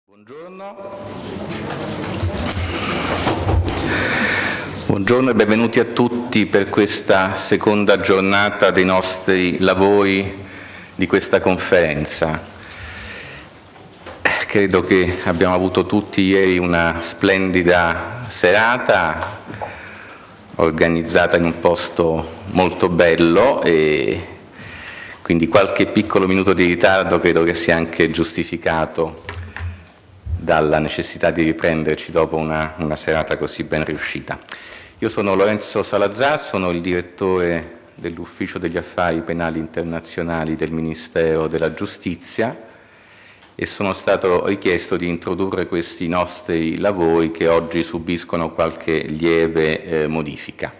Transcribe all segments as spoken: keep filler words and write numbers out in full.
Buongiorno. Buongiorno e benvenuti a tutti per questa seconda giornata dei nostri lavori di questa conferenza. Credo che abbiamo avuto tutti ieri una splendida serata organizzata in un posto molto bello e quindi qualche piccolo minuto di ritardo credo che sia anche giustificato dalla necessità di riprenderci dopo una, una serata così ben riuscita. Io sono Lorenzo Salazar, sono il direttore dell'Ufficio degli Affari Penali Internazionali del Ministero della Giustizia e sono stato richiesto di introdurre questi nostri lavori che oggi subiscono qualche lieve eh, modifica.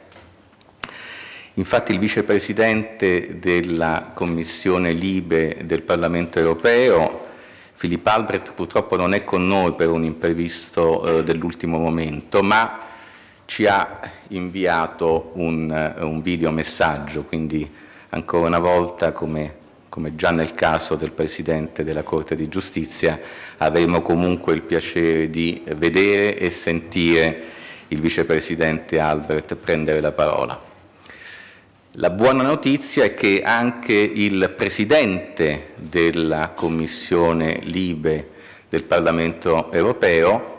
Infatti il vicepresidente della Commissione Libe del Parlamento Europeo, Philipp Albrecht, purtroppo non è con noi per un imprevisto eh, dell'ultimo momento, ma ci ha inviato un, uh, un videomessaggio, quindi ancora una volta, come, come già nel caso del Presidente della Corte di Giustizia, avremo comunque il piacere di vedere e sentire il Vicepresidente Albrecht prendere la parola. La buona notizia è che anche il Presidente della Commissione Libe del Parlamento Europeo,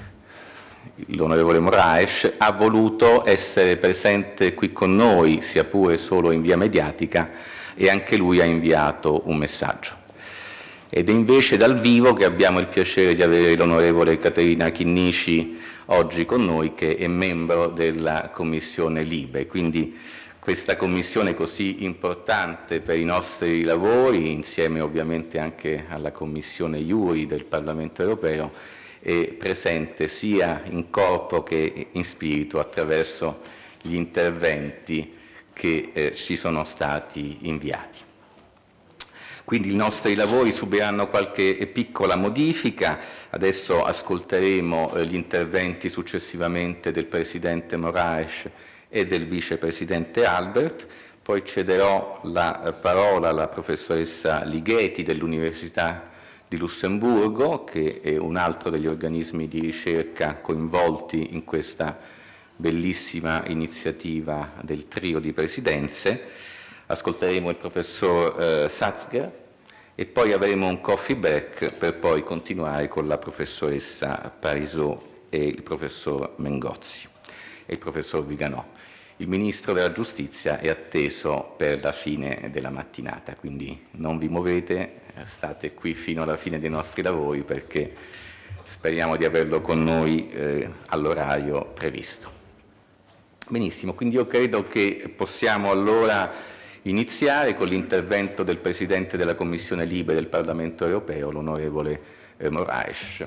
l'onorevole Moraes, ha voluto essere presente qui con noi, sia pure solo in via mediatica, e anche lui ha inviato un messaggio. Ed è invece dal vivo che abbiamo il piacere di avere l'onorevole Caterina Chinnici oggi con noi, che è membro della Commissione Libe. Quindi questa commissione così importante per i nostri lavori, insieme ovviamente anche alla Commissione Iuri del Parlamento Europeo, è presente sia in corpo che in spirito attraverso gli interventi che eh, ci sono stati inviati. Quindi i nostri lavori subiranno qualche piccola modifica. Adesso ascolteremo eh, gli interventi successivamente del Presidente Moraes e del Vicepresidente Albrecht, poi cederò la parola alla professoressa Ligeti dell'Università di Lussemburgo, che è un altro degli organismi di ricerca coinvolti in questa bellissima iniziativa del trio di presidenze. Ascolteremo il professor eh, Satzger e poi avremo un coffee break per poi continuare con la professoressa Parisot e il professor Mengozzi e il professor Viganò. Il Ministro della Giustizia è atteso per la fine della mattinata, quindi non vi muovete, state qui fino alla fine dei nostri lavori perché speriamo di averlo con noi eh, all'orario previsto. Benissimo, quindi io credo che possiamo allora iniziare con l'intervento del Presidente della Commissione Libe del Parlamento Europeo, l'onorevole eh, Moraes.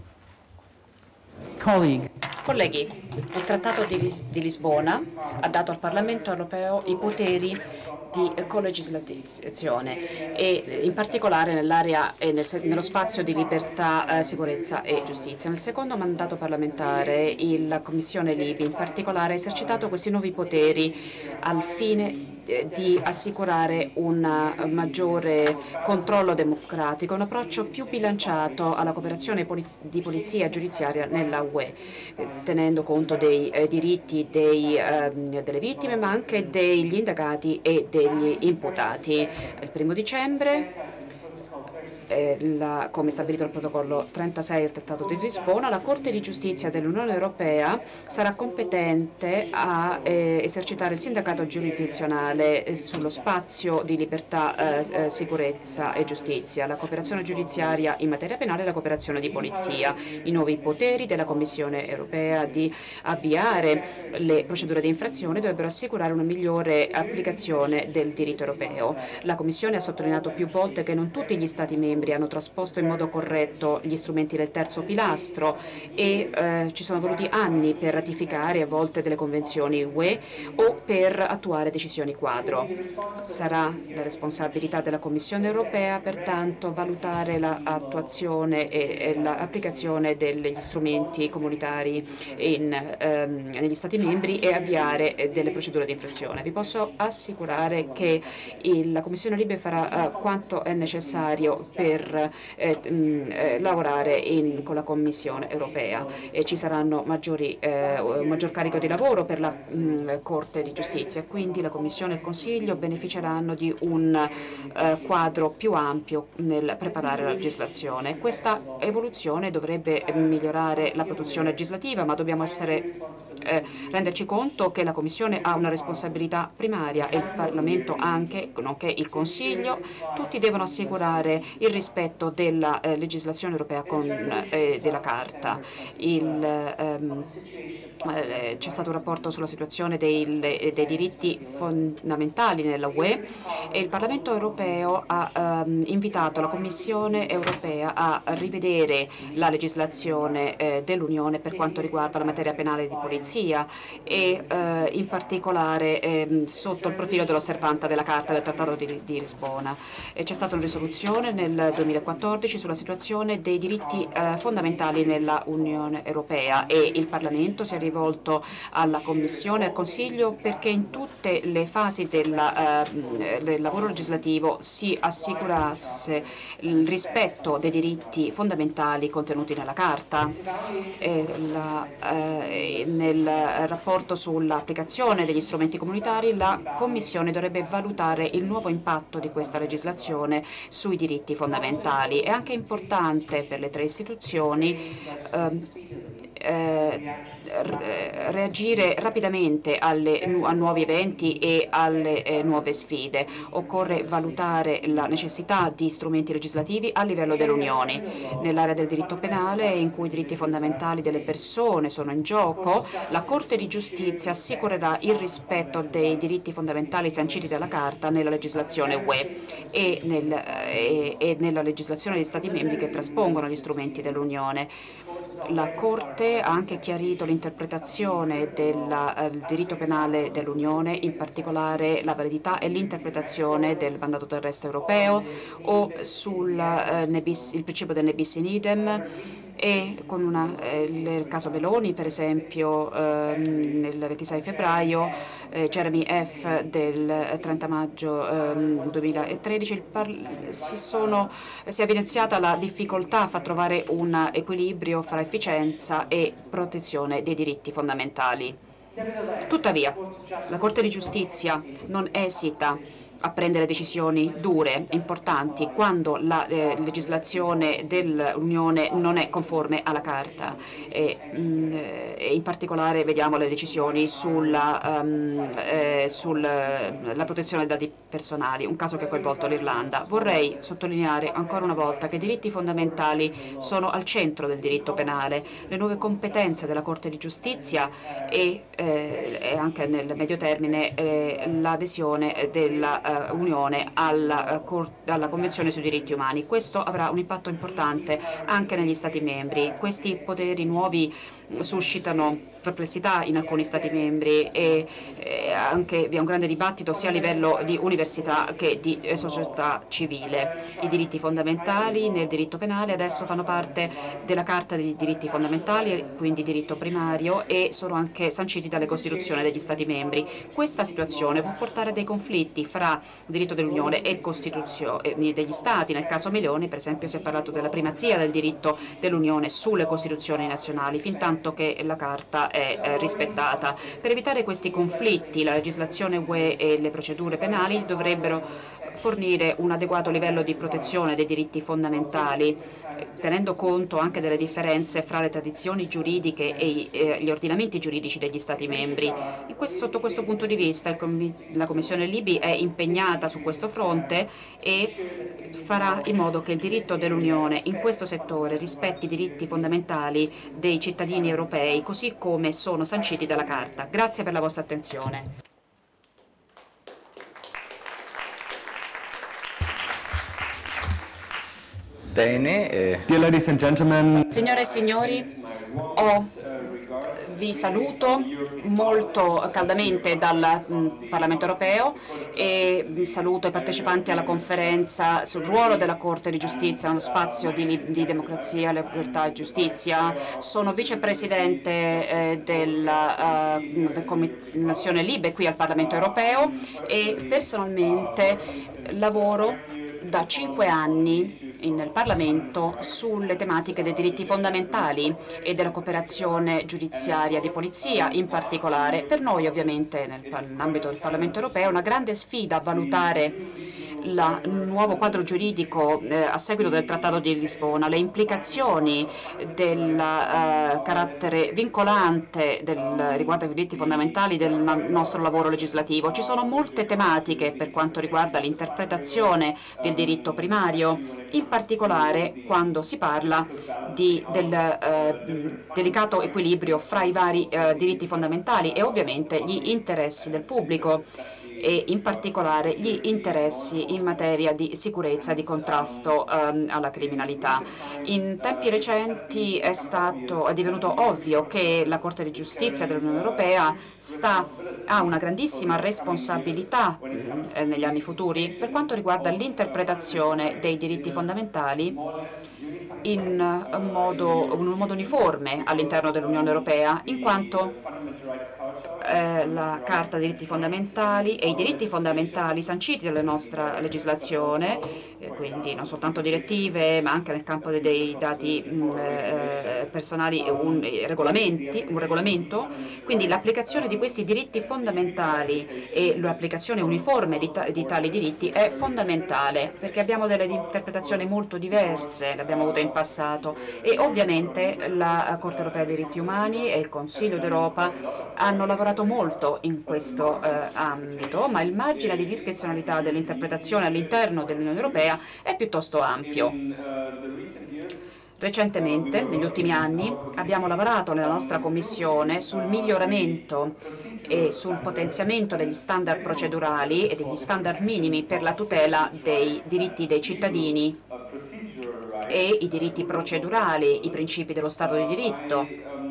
Colleghi, il Trattato di, Lis di Lisbona ha dato al Parlamento europeo i poteri di colegislazione e in particolare nell'area e nel, nello spazio di libertà, eh, sicurezza e giustizia. Nel secondo mandato parlamentare la Commissione Libe in particolare ha esercitato questi nuovi poteri al fine di assicurare un maggiore controllo democratico, un approccio più bilanciato alla cooperazione poliz di polizia giudiziaria nella U E, tenendo conto dei eh, diritti dei, eh, delle vittime ma anche degli indagati e degli imputati. Il primo dicembre Eh, la, come stabilito dal protocollo trentasei del Trattato di Lisbona, la Corte di Giustizia dell'Unione Europea sarà competente a eh, esercitare il sindacato giurisdizionale eh, sullo spazio di libertà, eh, eh, sicurezza e giustizia, la cooperazione giudiziaria in materia penale e la cooperazione di polizia. I nuovi poteri della Commissione Europea di avviare le procedure di infrazione dovrebbero assicurare una migliore applicazione del diritto europeo. La Commissione ha sottolineato più volte che non tutti gli Stati membri hanno trasposto in modo corretto gli strumenti del terzo pilastro e eh, ci sono voluti anni per ratificare a volte delle convenzioni U E o per attuare decisioni quadro. Sarà la responsabilità della Commissione europea pertanto valutare l'attuazione e, e l'applicazione degli strumenti comunitari in, ehm, negli Stati membri e avviare eh, delle procedure di infrazione. Vi posso assicurare che il, la Commissione Libe farà eh, quanto è necessario per per eh, mh, eh, lavorare in, con la Commissione europea e ci saranno maggiori, eh, un maggior carico di lavoro per la mh, Corte di Giustizia, quindi la Commissione e il Consiglio beneficeranno di un eh, quadro più ampio nel preparare la legislazione. Questa evoluzione dovrebbe migliorare la produzione legislativa, ma dobbiamo essere, eh, renderci conto che la Commissione ha una responsabilità primaria e il Parlamento anche, nonché il Consiglio. Tutti devono assicurare il rispetto della eh, legislazione europea con, eh, della Carta. Il, ehm, eh, c'è stato un rapporto sulla situazione dei, dei diritti fondamentali nella U E e il Parlamento europeo ha ehm, invitato la Commissione europea a rivedere la legislazione eh, dell'Unione per quanto riguarda la materia penale di polizia e eh, in particolare ehm, sotto il profilo dell'osservanza della Carta del Trattato di, di Lisbona. C'è stata una risoluzione nel duemilaquattordici sulla situazione dei diritti eh, fondamentali nella Unione Europea e il Parlamento si è rivolto alla Commissione e al Consiglio perché in tutte le fasi della, eh, del lavoro legislativo si assicurasse il rispetto dei diritti fondamentali contenuti nella Carta. Eh, la, eh, nel rapporto sull'applicazione degli strumenti comunitari la Commissione dovrebbe valutare il nuovo impatto di questa legislazione sui diritti fondamentali. È anche importante per le tre istituzioni ehm, eh, reagire rapidamente alle, a nuovi eventi e alle eh, nuove sfide. Occorre valutare la necessità di strumenti legislativi a livello dell'Unione. Nell'area del diritto penale, in cui i diritti fondamentali delle persone sono in gioco, la Corte di Giustizia assicurerà il rispetto dei diritti fondamentali sanciti dalla Carta nella legislazione U E e, nel, e, e nella legislazione degli Stati membri che traspongono gli strumenti dell'Unione. La Corte ha anche chiarito l'interpretazione del eh, diritto penale dell'Unione, in particolare la validità e l'interpretazione del mandato d'arresto europeo o sul eh, nebis, il principio del ne bis in idem e con una, eh, il caso Meloni, per esempio, eh, nel ventisei febbraio, eh, Jeremy F. del trenta maggio eh, duemilatredici, il si, sono, si è evidenziata la difficoltà a trovare un equilibrio fra efficienza e protezione dei diritti fondamentali. Tuttavia, la Corte di Giustizia non esita a prendere decisioni dure, importanti, quando la eh, legislazione dell'Unione non è conforme alla Carta. E, mh, e in particolare vediamo le decisioni sulla um, eh, sulla protezione dei dati personali, un caso che ha coinvolto l'Irlanda. Vorrei sottolineare ancora una volta che i diritti fondamentali sono al centro del diritto penale. Le nuove competenze della Corte di Giustizia e, eh, e anche nel medio termine eh, l'adesione della Unione alla, alla Convenzione sui diritti umani. Questo avrà un impatto importante anche negli Stati membri. Questi poteri nuovi suscitano perplessità in alcuni Stati membri e, e anche vi è un grande dibattito sia a livello di università che di eh, società civile. I diritti fondamentali nel diritto penale adesso fanno parte della Carta dei diritti fondamentali, quindi diritto primario, e sono anche sanciti dalle Costituzioni degli Stati membri. Questa situazione può portare a dei conflitti fra diritto dell'Unione e Costituzioni degli Stati. Nel caso Meloni, per esempio, si è parlato della primazia del diritto dell'Unione sulle Costituzioni nazionali, fin tanto che la Carta è eh, rispettata. Per evitare questi conflitti, la legislazione U E e le procedure penali dovrebbero fornire un adeguato livello di protezione dei diritti fondamentali, tenendo conto anche delle differenze fra le tradizioni giuridiche e eh, gli ordinamenti giuridici degli Stati membri. In questo, sotto questo punto di vista il, la Commissione Libi è impegnata su questo fronte e farà in modo che il diritto dell'Unione in questo settore rispetti i diritti fondamentali dei cittadini europei, così come sono sanciti dalla Carta. Grazie per la vostra attenzione. Bene. Eh. Dear ladies and gentlemen. Signore e signori, ho, vi saluto molto caldamente dal mh, Parlamento europeo e vi saluto i partecipanti alla conferenza sul ruolo della Corte di Giustizia, uno spazio di, di democrazia, libertà e giustizia. Sono vicepresidente eh, della, uh, della Commissione Libe qui al Parlamento europeo e personalmente lavoro da cinque anni nel Parlamento sulle tematiche dei diritti fondamentali e della cooperazione giudiziaria di polizia in particolare. Per noi ovviamente nell'ambito del Parlamento europeo è una grande sfida valutare il nuovo quadro giuridico eh, a seguito del Trattato di Lisbona, le implicazioni del eh, carattere vincolante del, riguardo ai diritti fondamentali del nostro lavoro legislativo. Ci sono molte tematiche per quanto riguarda l'interpretazione del diritto primario, in particolare quando si parla di, del eh, delicato equilibrio fra i vari eh, diritti fondamentali e ovviamente gli interessi del pubblico, e in particolare gli interessi in materia di sicurezza e di contrasto ehm, alla criminalità. In tempi recenti è, stato, è divenuto ovvio che la Corte di Giustizia dell'Unione Europea sta, ha una grandissima responsabilità eh, negli anni futuri per quanto riguarda l'interpretazione dei diritti fondamentali in modo, in un modo uniforme all'interno dell'Unione Europea, in quanto eh, la Carta dei diritti fondamentali e i diritti fondamentali sanciti dalla nostra legislazione, eh, quindi non soltanto direttive, ma anche nel campo dei dati mh, eh, personali, un, eh, regolamenti, un regolamento, quindi l'applicazione di questi diritti fondamentali e l'applicazione uniforme di, ta di tali diritti è fondamentale, perché abbiamo delle interpretazioni molto diverse, le abbiamo avute in passato, e ovviamente la Corte europea dei diritti umani e il Consiglio d'Europa hanno lavorato molto in questo eh, ambito, ma il margine di discrezionalità dell'interpretazione all'interno dell'Unione Europea è piuttosto ampio. Recentemente, negli ultimi anni, abbiamo lavorato nella nostra Commissione sul miglioramento e sul potenziamento degli standard procedurali e degli standard minimi per la tutela dei diritti dei cittadini e i diritti procedurali, i principi dello Stato di diritto,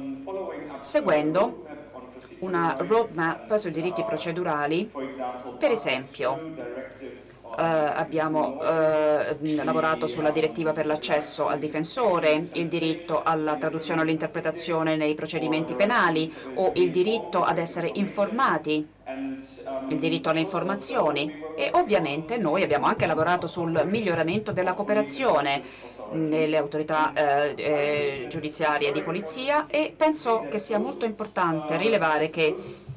seguendo una roadmap sui diritti procedurali. Per esempio, eh, abbiamo eh, lavorato sulla direttiva per l'accesso al difensore, il diritto alla traduzione e all'interpretazione nei procedimenti penali o il diritto ad essere informati, il diritto alle informazioni, e ovviamente noi abbiamo anche lavorato sul miglioramento della cooperazione nelle autorità eh, eh, giudiziarie di polizia, e penso che sia molto importante rilevare che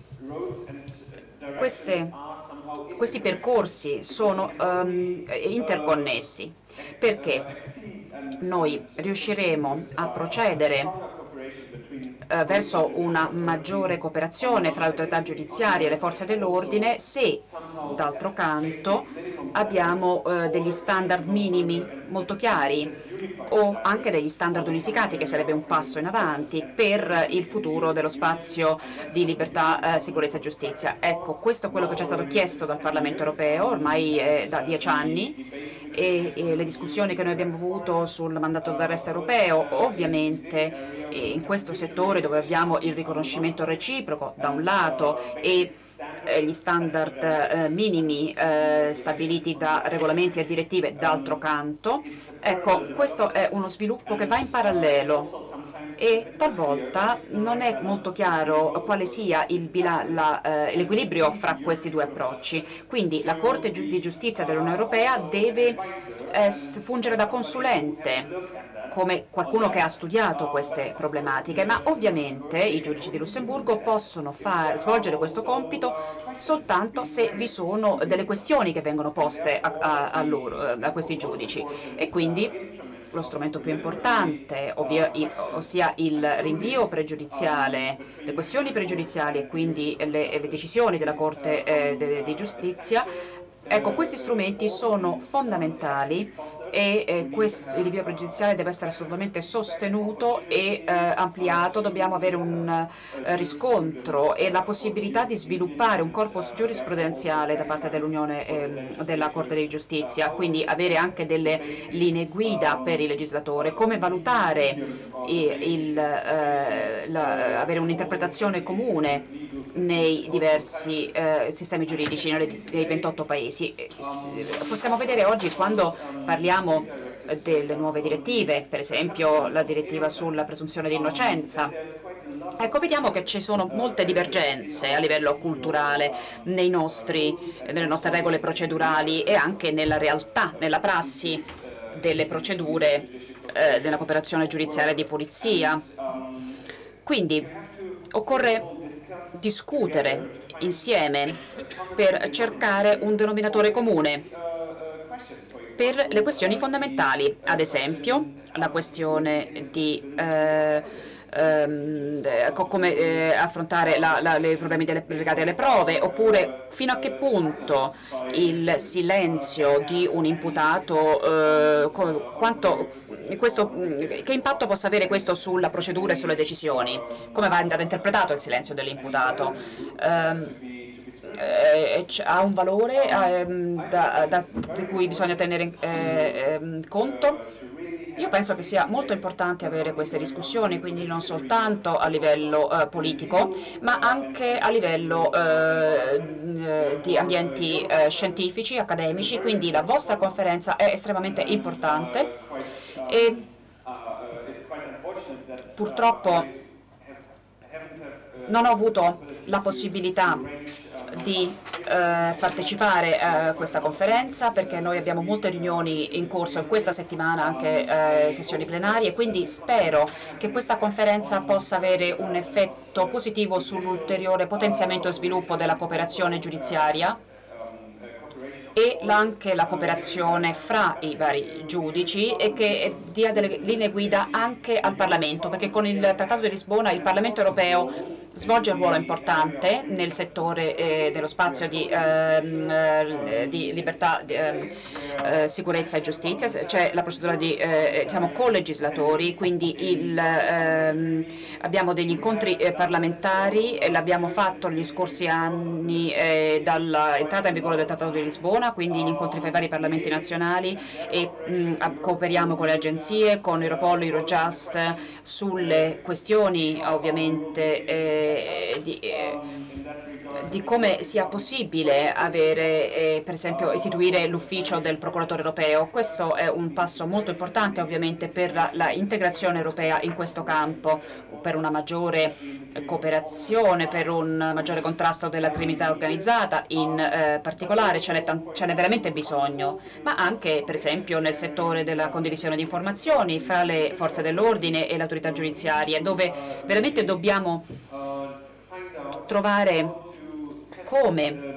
queste, questi percorsi sono um, interconnessi, perché noi riusciremo a procedere Eh, verso una maggiore cooperazione fra le autorità giudiziarie e le forze dell'ordine se, d'altro canto, abbiamo eh, degli standard minimi molto chiari o anche degli standard unificati, che sarebbe un passo in avanti per il futuro dello spazio di libertà, eh, sicurezza e giustizia. Ecco, questo è quello che ci è stato chiesto dal Parlamento europeo ormai eh, da dieci anni, e, e le discussioni che noi abbiamo avuto sul mandato d'arresto europeo, ovviamente in questo settore dove abbiamo il riconoscimento reciproco da un lato e gli standard eh, minimi eh, stabiliti da regolamenti e direttive d'altro canto. Ecco, questo è uno sviluppo che va in parallelo e talvolta non è molto chiaro quale sia l'equilibrio eh, fra questi due approcci. Quindi la Corte di Giustizia dell'Unione Europea deve eh, fungere da consulente, come qualcuno che ha studiato queste problematiche, ma ovviamente i giudici di Lussemburgo possono far, svolgere questo compito soltanto se vi sono delle questioni che vengono poste a, a, a, loro, a questi giudici, e quindi lo strumento più importante, ovvia, ossia il rinvio pregiudiziale, le questioni pregiudiziali e quindi le, le decisioni della Corte eh, de, di Giustizia. Ecco, questi strumenti sono fondamentali e eh, questo, il rinvio pregiudiziale deve essere assolutamente sostenuto e eh, ampliato. Dobbiamo avere un eh, riscontro e la possibilità di sviluppare un corpus giurisprudenziale da parte dell'Unione eh, della Corte di Giustizia, quindi avere anche delle linee guida per il legislatore, come valutare il, il, eh, la, avere un'interpretazione comune nei diversi eh, sistemi giuridici nei ventotto paesi. Possiamo vedere oggi, quando parliamo delle nuove direttive, per esempio la direttiva sulla presunzione di innocenza. Ecco, vediamo che ci sono molte divergenze a livello culturale nei nostri, nelle nostre regole procedurali e anche nella realtà, nella prassi delle procedure eh, della cooperazione giudiziaria di polizia. Quindi occorre discutere insieme per cercare un denominatore comune per le questioni fondamentali, ad esempio la questione di eh, ehm, come eh, affrontare la, la, i problemi delle, legati alle prove, oppure fino a che punto il silenzio di un imputato, eh, quanto, questo, che impatto possa avere questo sulla procedura e sulle decisioni, come va andato interpretato il silenzio dell'imputato. Um, Eh, ha un valore eh, da, da, di cui bisogna tenere eh, eh, conto. Io penso che sia molto importante avere queste discussioni, quindi non soltanto a livello eh, politico, ma anche a livello eh, di ambienti eh, scientifici, accademici, quindi la vostra conferenza è estremamente importante e purtroppo non ho avuto la possibilità di eh, partecipare a questa conferenza perché noi abbiamo molte riunioni in corso in questa settimana, anche eh, sessioni plenarie, quindi spero che questa conferenza possa avere un effetto positivo sull'ulteriore potenziamento e sviluppo della cooperazione giudiziaria e anche la cooperazione fra i vari giudici e che dia delle linee guida anche al Parlamento, perché con il Trattato di Lisbona il Parlamento europeo svolge un ruolo importante nel settore eh, dello spazio di, eh, di libertà, di, eh, sicurezza e giustizia. C'è la procedura di eh, siamo co-legislatori, quindi il, ehm, abbiamo degli incontri eh, parlamentari e l'abbiamo fatto negli scorsi anni eh, dall'entrata in vigore del Trattato di Lisbona, quindi gli incontri fra i vari parlamenti nazionali e mh, cooperiamo con le agenzie, con Europol, Eurojust sulle questioni ovviamente eh, Di, eh, di come sia possibile avere, eh, per esempio, istituire l'ufficio del procuratore europeo. Questo è un passo molto importante ovviamente per la, la integrazione europea in questo campo, per una maggiore cooperazione, per un maggiore contrasto della criminalità organizzata in eh, particolare, ce n'è veramente bisogno, ma anche per esempio nel settore della condivisione di informazioni fra le forze dell'ordine e le autorità giudiziarie, dove veramente dobbiamo trovare come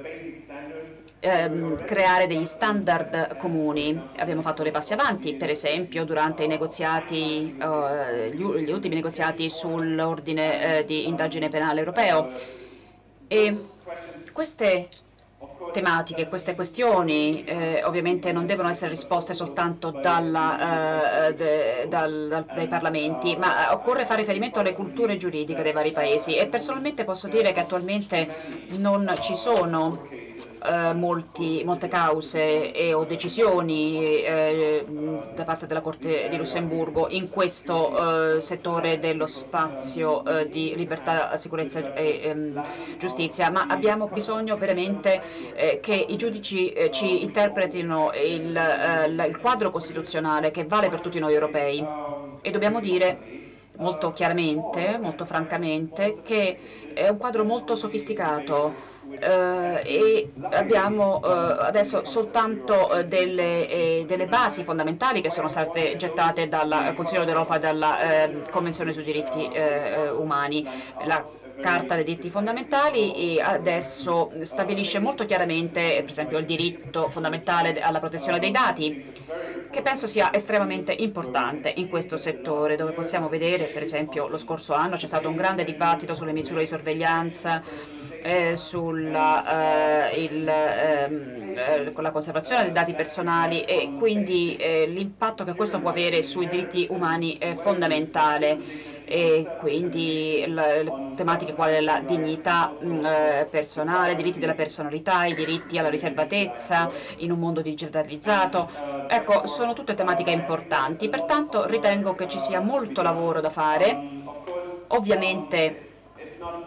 ehm, creare degli standard comuni. Abbiamo fatto dei passi avanti, per esempio durante i negoziati, eh, gli, gli ultimi negoziati sull'ordine eh, di indagine penale europeo. E queste tematiche, queste questioni eh, ovviamente non devono essere risposte soltanto dalla, eh, de, dal, dal, dai parlamenti, ma occorre fare riferimento alle culture giuridiche dei vari paesi e personalmente posso dire che attualmente non ci sono eh, molti, molte cause e, o decisioni eh, da parte della Corte di Lussemburgo in questo eh, settore dello spazio eh, di libertà, sicurezza e ehm, giustizia, ma abbiamo bisogno veramente eh, che i giudici eh, ci interpretino il, eh, il quadro costituzionale che vale per tutti noi europei e dobbiamo dire molto chiaramente, molto francamente, che è un quadro molto sofisticato eh, e abbiamo eh, adesso soltanto eh, delle, eh, delle basi fondamentali che sono state gettate dal Consiglio d'Europa e dalla eh, Convenzione sui diritti eh, umani. La Carta dei diritti fondamentali e adesso stabilisce molto chiaramente, per esempio, il diritto fondamentale alla protezione dei dati, che penso sia estremamente importante in questo settore, dove possiamo vedere, per esempio, lo scorso anno c'è stato un grande dibattito sulle misure di sorveglianza, eh, sulla eh, il, eh, con la conservazione dei dati personali e quindi eh, l'impatto che questo può avere sui diritti umani è fondamentale. E quindi le, le tematiche quali la dignità mh, personale, i diritti della personalità, i diritti alla riservatezza in un mondo digitalizzato, ecco, sono tutte tematiche importanti, pertanto ritengo che ci sia molto lavoro da fare. Ovviamente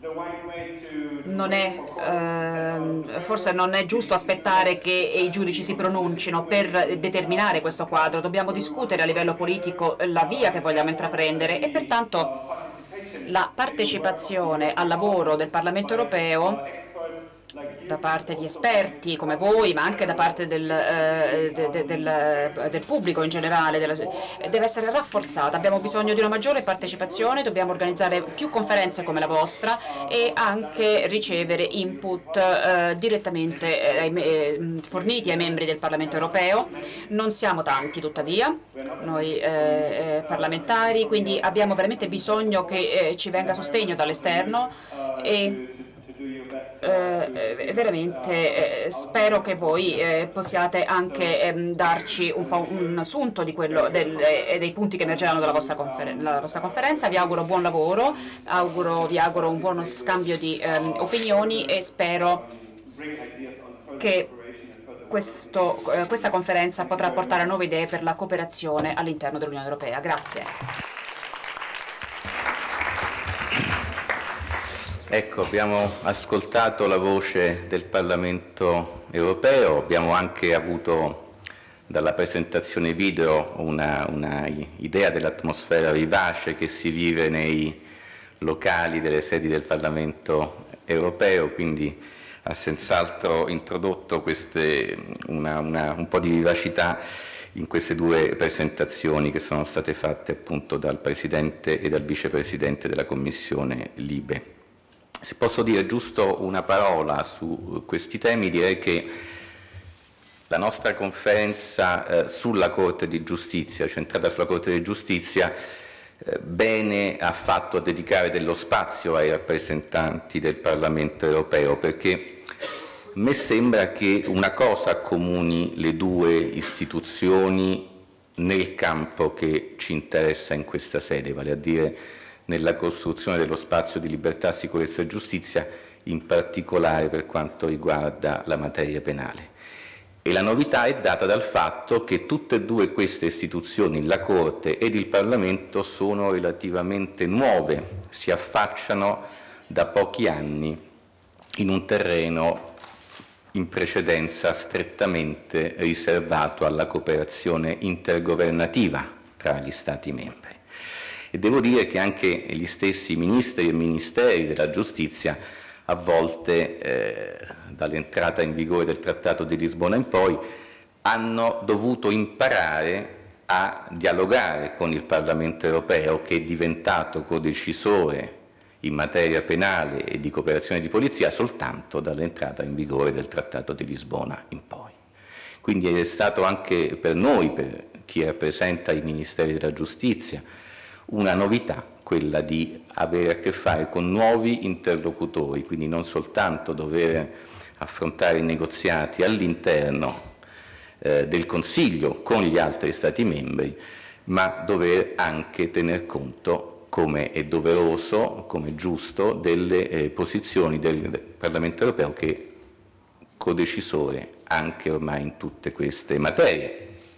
non è, eh, forse non è giusto aspettare che i giudici si pronuncino per determinare questo quadro. Dobbiamo discutere a livello politico la via che vogliamo intraprendere e pertanto la partecipazione al lavoro del Parlamento europeo da parte di esperti come voi, ma anche da parte del, eh, de, de, del, del pubblico in generale, della, deve essere rafforzata. Abbiamo bisogno di una maggiore partecipazione, dobbiamo organizzare più conferenze come la vostra e anche ricevere input eh, direttamente eh, eh, forniti ai membri del Parlamento europeo. Non siamo tanti, tuttavia, noi eh, eh, parlamentari, quindi abbiamo veramente bisogno che eh, ci venga sostegno dall'esterno e Eh, veramente eh, spero che voi eh, possiate anche ehm, darci un po' un assunto di quello del, eh, dei punti che emergeranno dalla vostra, conferen dalla vostra conferenza. Vi auguro buon lavoro, auguro, vi auguro un buono scambio di ehm, opinioni e spero che questo, eh, questa conferenza potrà portare nuove idee per la cooperazione all'interno dell'Unione Europea. Grazie. Ecco, abbiamo ascoltato la voce del Parlamento europeo, abbiamo anche avuto dalla presentazione video una, una idea dell'atmosfera vivace che si vive nei locali delle sedi del Parlamento europeo, quindi ha senz'altro introdotto queste, una, una, un po' di vivacità in queste due presentazioni che sono state fatte appunto dal Presidente e dal Vicepresidente della Commissione Libe. Se posso dire giusto una parola su questi temi, direi che la nostra conferenza eh, sulla Corte di Giustizia, centrata sulla Corte di Giustizia, eh, bene ha fatto a dedicare dello spazio ai rappresentanti del Parlamento europeo, perché a me sembra che una cosa accomuni le due istituzioni nel campo che ci interessa in questa sede, vale a dire nella costruzione dello spazio di libertà, sicurezza e giustizia, in particolare per quanto riguarda la materia penale. E la novità è data dal fatto che tutte e due queste istituzioni, la Corte ed il Parlamento, sono relativamente nuove, si affacciano da pochi anni in un terreno in precedenza strettamente riservato alla cooperazione intergovernativa tra gli Stati membri. E devo dire che anche gli stessi ministri e ministeri della giustizia a volte, eh, dall'entrata in vigore del Trattato di Lisbona in poi, hanno dovuto imparare a dialogare con il Parlamento europeo, che è diventato codecisore in materia penale e di cooperazione di polizia soltanto dall'entrata in vigore del Trattato di Lisbona in poi. Quindi è stato anche per noi, per chi rappresenta i ministeri della giustizia, una novità quella di avere a che fare con nuovi interlocutori, quindi non soltanto dover affrontare i negoziati all'interno eh, del Consiglio con gli altri Stati membri, ma dover anche tener conto, come è doveroso, come è giusto, delle eh, posizioni del Parlamento europeo, che è codecisore anche ormai in tutte queste materie.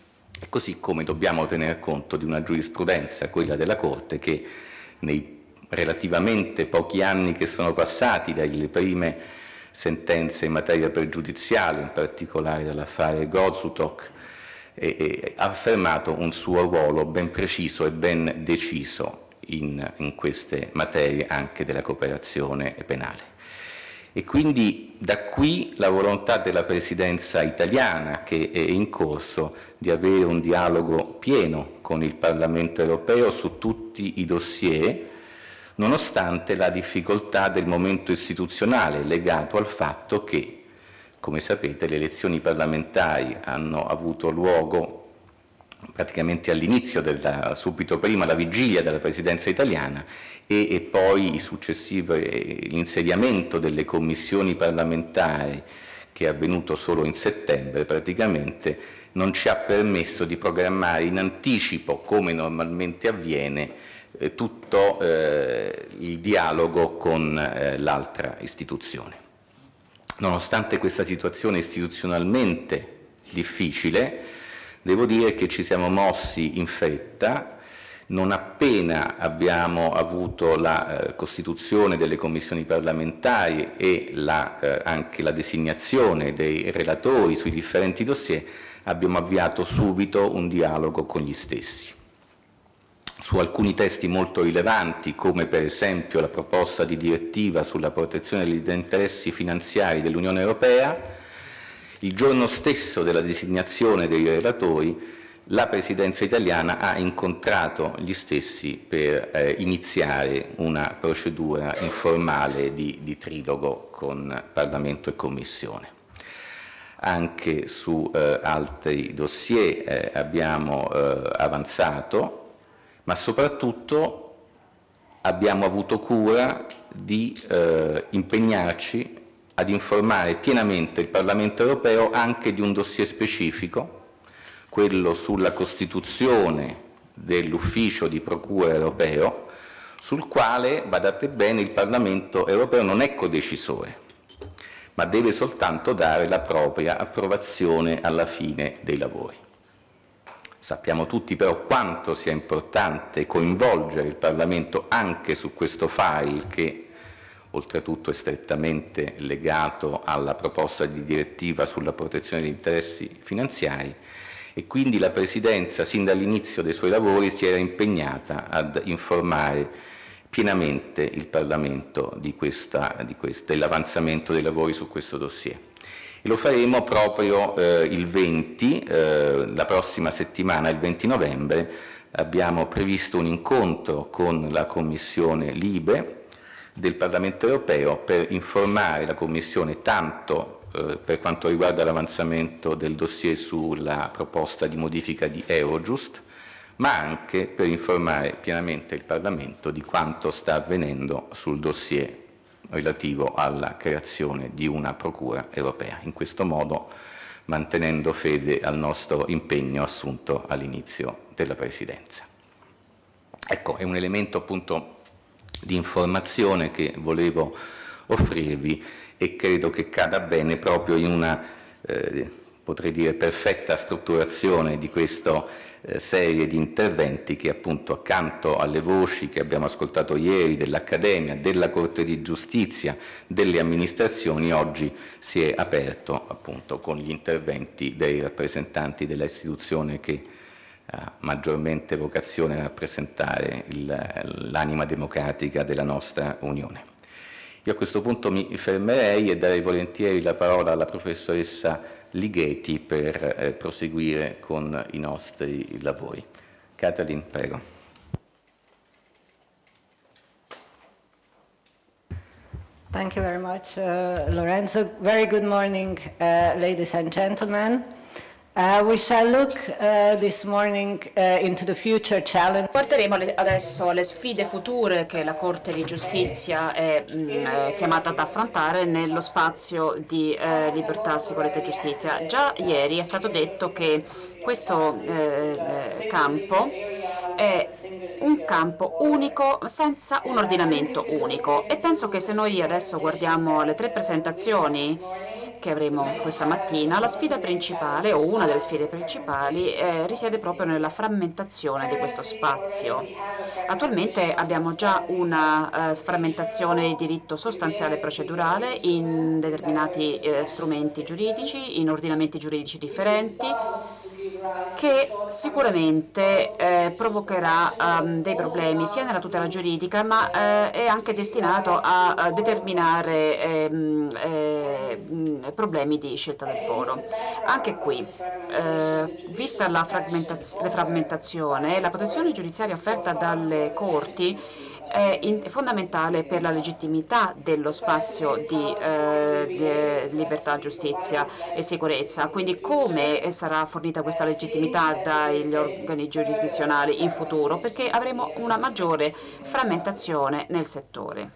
E così come dobbiamo tener conto di una giurisprudenza, quella della Corte, che nei relativamente pochi anni che sono passati dalle prime sentenze in materia pregiudiziale, in particolare dall'affare Gozutok, e, e, ha affermato un suo ruolo ben preciso e ben deciso in, in queste materie anche della cooperazione penale. E quindi da qui la volontà della Presidenza italiana, che è in corso, di avere un dialogo pieno con il Parlamento europeo su tutti i dossier, nonostante la difficoltà del momento istituzionale legato al fatto che, come sapete, le elezioni parlamentari hanno avuto luogo praticamente all'inizio, subito prima, la vigilia della Presidenza italiana, e, e poi l'insediamento delle commissioni parlamentari, che è avvenuto solo in settembre, praticamente non ci ha permesso di programmare in anticipo, come normalmente avviene, eh, tutto eh, il dialogo con eh, l'altra istituzione. Nonostante questa situazione istituzionalmente difficile, devo dire che ci siamo mossi in fretta, Non appena abbiamo avuto la eh, costituzione delle commissioni parlamentari e la, eh, anche la designazione dei relatori sui differenti dossier, abbiamo avviato subito un dialogo con gli stessi. Su alcuni testi molto rilevanti, come per esempio la proposta di direttiva sulla protezione degli interessi finanziari dell'Unione Europea, il giorno stesso della designazione dei relatori, la Presidenza italiana ha incontrato gli stessi per eh, iniziare una procedura informale di, di trilogo con Parlamento e Commissione. Anche su eh, altri dossier eh, abbiamo eh, avanzato, ma soprattutto abbiamo avuto cura di eh, impegnarci ad informare pienamente il Parlamento europeo anche di un dossier specifico, quello sulla costituzione dell'ufficio di procura europeo, sul quale, badate bene, il Parlamento europeo non è codecisore, ma deve soltanto dare la propria approvazione alla fine dei lavori. Sappiamo tutti però quanto sia importante coinvolgere il Parlamento anche su questo file che oltretutto è strettamente legato alla proposta di direttiva sulla protezione degli interessi finanziari, e quindi la Presidenza, sin dall'inizio dei suoi lavori, si era impegnata ad informare pienamente il Parlamento di questa, di questa, dell'avanzamento dei lavori su questo dossier. E lo faremo proprio eh, il venti, eh, la prossima settimana, il venti novembre, abbiamo previsto un incontro con la Commissione Libe del Parlamento europeo per informare la Commissione tanto per quanto riguarda l'avanzamento del dossier sulla proposta di modifica di Eurojust, ma anche per informare pienamente il Parlamento di quanto sta avvenendo sul dossier relativo alla creazione di una procura europea, in questo modo mantenendo fede al nostro impegno assunto all'inizio della Presidenza. Ecco, è un elemento appunto di informazione che volevo offrirvi e credo che cada bene proprio in una, eh, potrei dire, perfetta strutturazione di questa eh, serie di interventi che appunto accanto alle voci che abbiamo ascoltato ieri dell'Accademia, della Corte di Giustizia, delle amministrazioni, oggi si è aperto appunto con gli interventi dei rappresentanti della istituzione che ha maggiormente vocazione a rappresentare l'anima democratica della nostra Unione. Io a questo punto mi fermerei e darei volentieri la parola alla professoressa Ligeti per eh, proseguire con i nostri lavori. Katalin, prego. Thank you very much, uh, Lorenzo. Very good morning, uh, ladies and gentlemen. Uh, we shall look uh, this morning uh, into the future challenge. Guarderemo adesso le sfide future che la Corte di Giustizia è, mh, è chiamata ad affrontare nello spazio di eh, libertà, sicurezza e giustizia. Già ieri è stato detto che questo eh, campo è un campo unico senza un ordinamento unico, e penso che se noi adesso guardiamo le tre presentazioni che avremo questa mattina, la sfida principale, o una delle sfide principali, eh, risiede proprio nella frammentazione di questo spazio. Attualmente abbiamo già una eh, frammentazione di diritto sostanziale e procedurale in determinati eh, strumenti giuridici, in ordinamenti giuridici differenti, che sicuramente eh, provocherà um, dei problemi sia nella tutela giuridica, ma eh, è anche destinato a, a determinare ehm, eh, problemi di scelta del foro. Anche qui, eh, vista la frammentaz- la frammentazione, la protezione giudiziaria offerta dalle corti è fondamentale per la legittimità dello spazio di, eh, di libertà, giustizia e sicurezza. Quindi come sarà fornita questa legittimità dagli organi giurisdizionali in futuro? Perché avremo una maggiore frammentazione nel settore.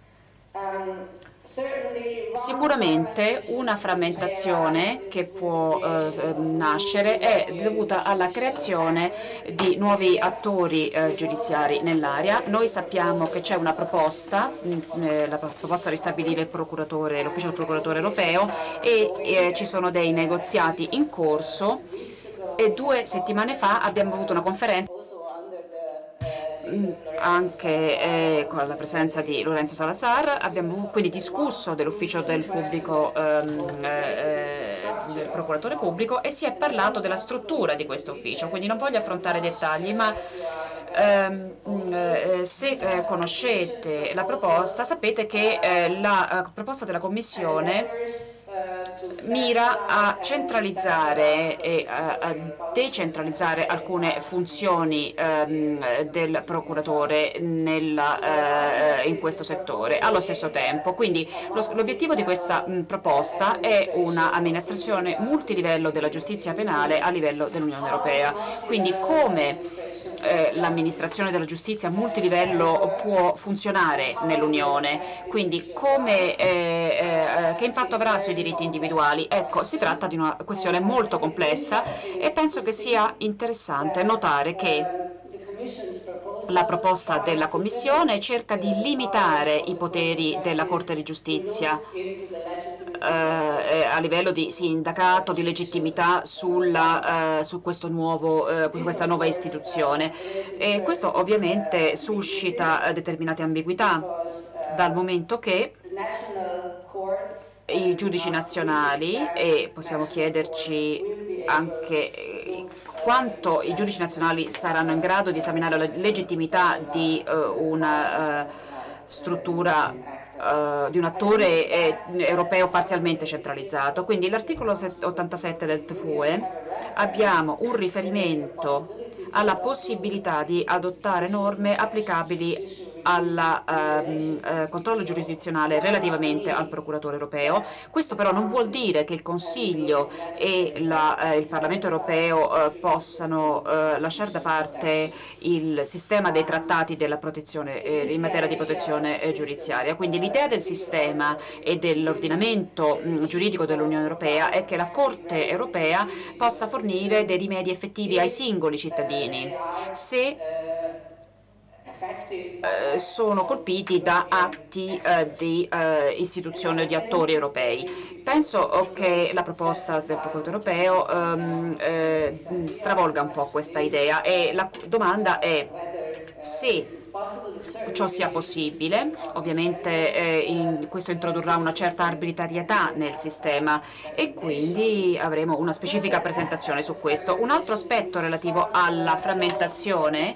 Sicuramente una frammentazione che può eh, nascere è dovuta alla creazione di nuovi attori eh, giudiziari nell'area. Noi sappiamo che c'è una proposta, eh, la proposta di stabilire il procuratore, l'ufficio del procuratore europeo, e eh, ci sono dei negoziati in corso, e due settimane fa abbiamo avuto una conferenza anche eh, con la presenza di Lorenzo Salazar. Abbiamo quindi discusso dell'ufficio del pubblico ehm, eh, del procuratore pubblico e si è parlato della struttura di questo ufficio, quindi non voglio affrontare dettagli, ma ehm, eh, se eh, conoscete la proposta sapete che eh, la eh, proposta della Commissione mira a centralizzare e a decentralizzare alcune funzioni ehm, del procuratore nella, eh, in questo settore allo stesso tempo. Quindi l'obiettivo di questa mh, proposta è un'amministrazione multilivello della giustizia penale a livello dell'Unione Europea. Quindi come Eh, l'amministrazione della giustizia multilivello può funzionare nell'Unione, quindi come, eh, eh, che impatto avrà sui diritti individuali? Ecco, si tratta di una questione molto complessa e penso che sia interessante notare che la proposta della Commissione cerca di limitare i poteri della Corte di Giustizia eh, a livello di sindacato, di legittimità sulla, eh, su, questo nuovo, eh, su questa nuova istituzione. E questo ovviamente suscita eh, determinate ambiguità, dal momento che i giudici nazionali, e possiamo chiederci anche quanto i giudici nazionali saranno in grado di esaminare la legittimità di uh, una uh, struttura, uh, di un attore eh, europeo parzialmente centralizzato. Quindi l'articolo ottantasette del T F U E abbiamo un riferimento alla possibilità di adottare norme applicabili al ehm, eh, controllo giurisdizionale relativamente al procuratore europeo. Questo però non vuol dire che il Consiglio e la, eh, il Parlamento europeo eh, possano eh, lasciare da parte il sistema dei trattati della protezione, eh, in materia di protezione eh, giudiziaria. Quindi l'idea del sistema e dell'ordinamento mh, giuridico dell'Unione Europea è che la Corte europea possa fornire dei rimedi effettivi ai singoli cittadini se Eh, sono colpiti da atti eh, di eh, istituzione di attori europei. Penso che la proposta del procuratore europeo ehm, eh, stravolga un po' questa idea e la domanda è se ciò sia possibile. Ovviamente eh, in, questo introdurrà una certa arbitrarietà nel sistema e quindi avremo una specifica presentazione su questo. Un altro aspetto relativo alla frammentazione,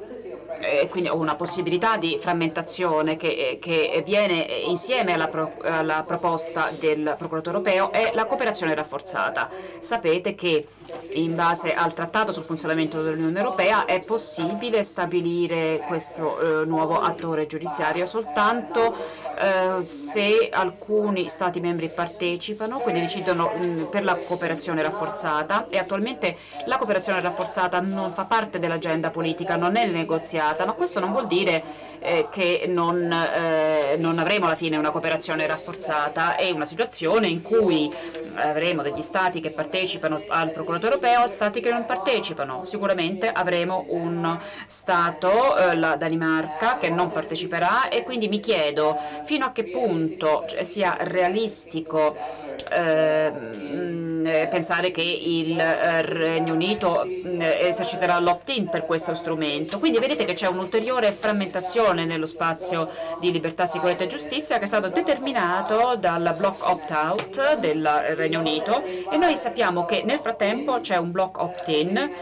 e quindi una possibilità di frammentazione che, che viene insieme alla, pro, alla proposta del procuratore europeo, è la cooperazione rafforzata. Sapete che in base al trattato sul funzionamento dell'Unione Europea è possibile stabilire questo eh, nuovo attore giudiziario soltanto eh, se alcuni Stati membri partecipano, quindi decidono mh, per la cooperazione rafforzata, e attualmente la cooperazione rafforzata non fa parte dell'agenda politica, non è negoziata, ma questo non vuol dire eh, che non, eh, non avremo alla fine una cooperazione rafforzata. È una situazione in cui avremo degli Stati che partecipano al procuratore europeo e Stati che non partecipano. Sicuramente avremo un Stato, eh, la Danimarca, che non parteciperà, e quindi mi chiedo fino a che punto sia realistico eh, pensare che il Regno Unito eserciterà l'opt-in per questo strumento. Quindi vedete che c'è un'ulteriore frammentazione nello spazio di libertà, sicurezza e giustizia che è stato determinato dal block opt-out del Regno Unito, e noi sappiamo che nel frattempo c'è un block opt-in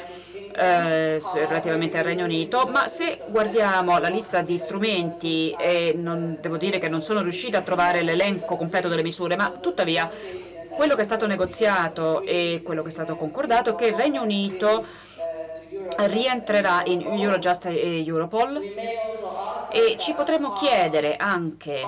Eh, relativamente al Regno Unito, ma se guardiamo la lista di strumenti, e non, devo dire che non sono riuscita a trovare l'elenco completo delle misure, ma tuttavia quello che è stato negoziato e quello che è stato concordato è che il Regno Unito rientrerà in Eurojust e Europol, e ci potremmo chiedere anche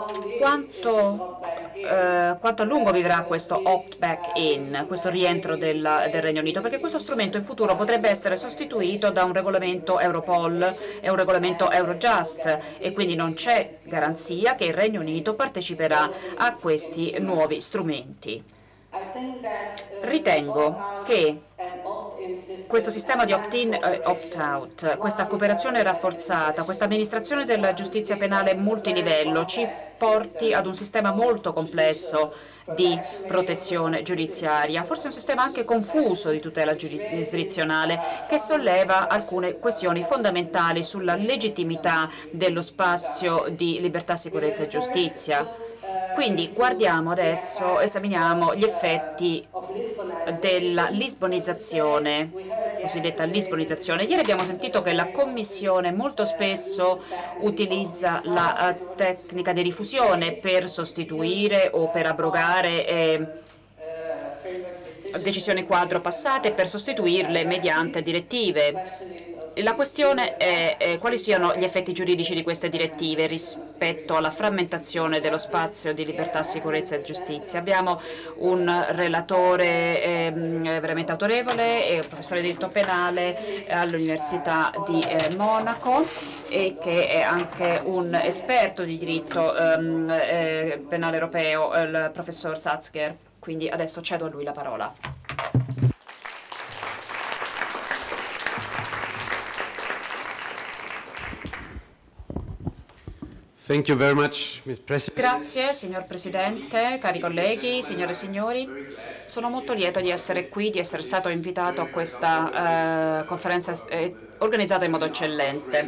quanto, eh, quanto a lungo vivrà questo opt-back-in, questo rientro del, del Regno Unito, perché questo strumento in futuro potrebbe essere sostituito da un regolamento Europol e un regolamento Eurojust, e quindi non c'è garanzia che il Regno Unito parteciperà a questi nuovi strumenti. Ritengo che questo sistema di opt-in e opt-out, questa cooperazione rafforzata, questa amministrazione della giustizia penale multilivello ci porti ad un sistema molto complesso di protezione giudiziaria, forse un sistema anche confuso di tutela giurisdizionale che solleva alcune questioni fondamentali sulla legittimità dello spazio di libertà, sicurezza e giustizia. Quindi guardiamo adesso, esaminiamo gli effetti della lisbonizzazione, cosiddetta lisbonizzazione. Ieri abbiamo sentito che la Commissione molto spesso utilizza la uh, tecnica di rifusione per sostituire o per abrogare eh, decisioni quadro passate, per sostituirle mediante direttive. La questione è, è quali siano gli effetti giuridici di queste direttive rispetto alla frammentazione dello spazio di libertà, sicurezza e giustizia. Abbiamo un relatore eh, veramente autorevole, eh, professore di diritto penale all'Università di eh, Monaco e che è anche un esperto di diritto ehm, eh, penale europeo, il professor Satzger. Quindi adesso cedo a lui la parola. Thank you very much, Miz President. Grazie, signor Presidente, cari colleghi, signore e signori. Sono molto lieto di essere qui, di essere stato invitato a questa eh, conferenza eh, organizzata in modo eccellente.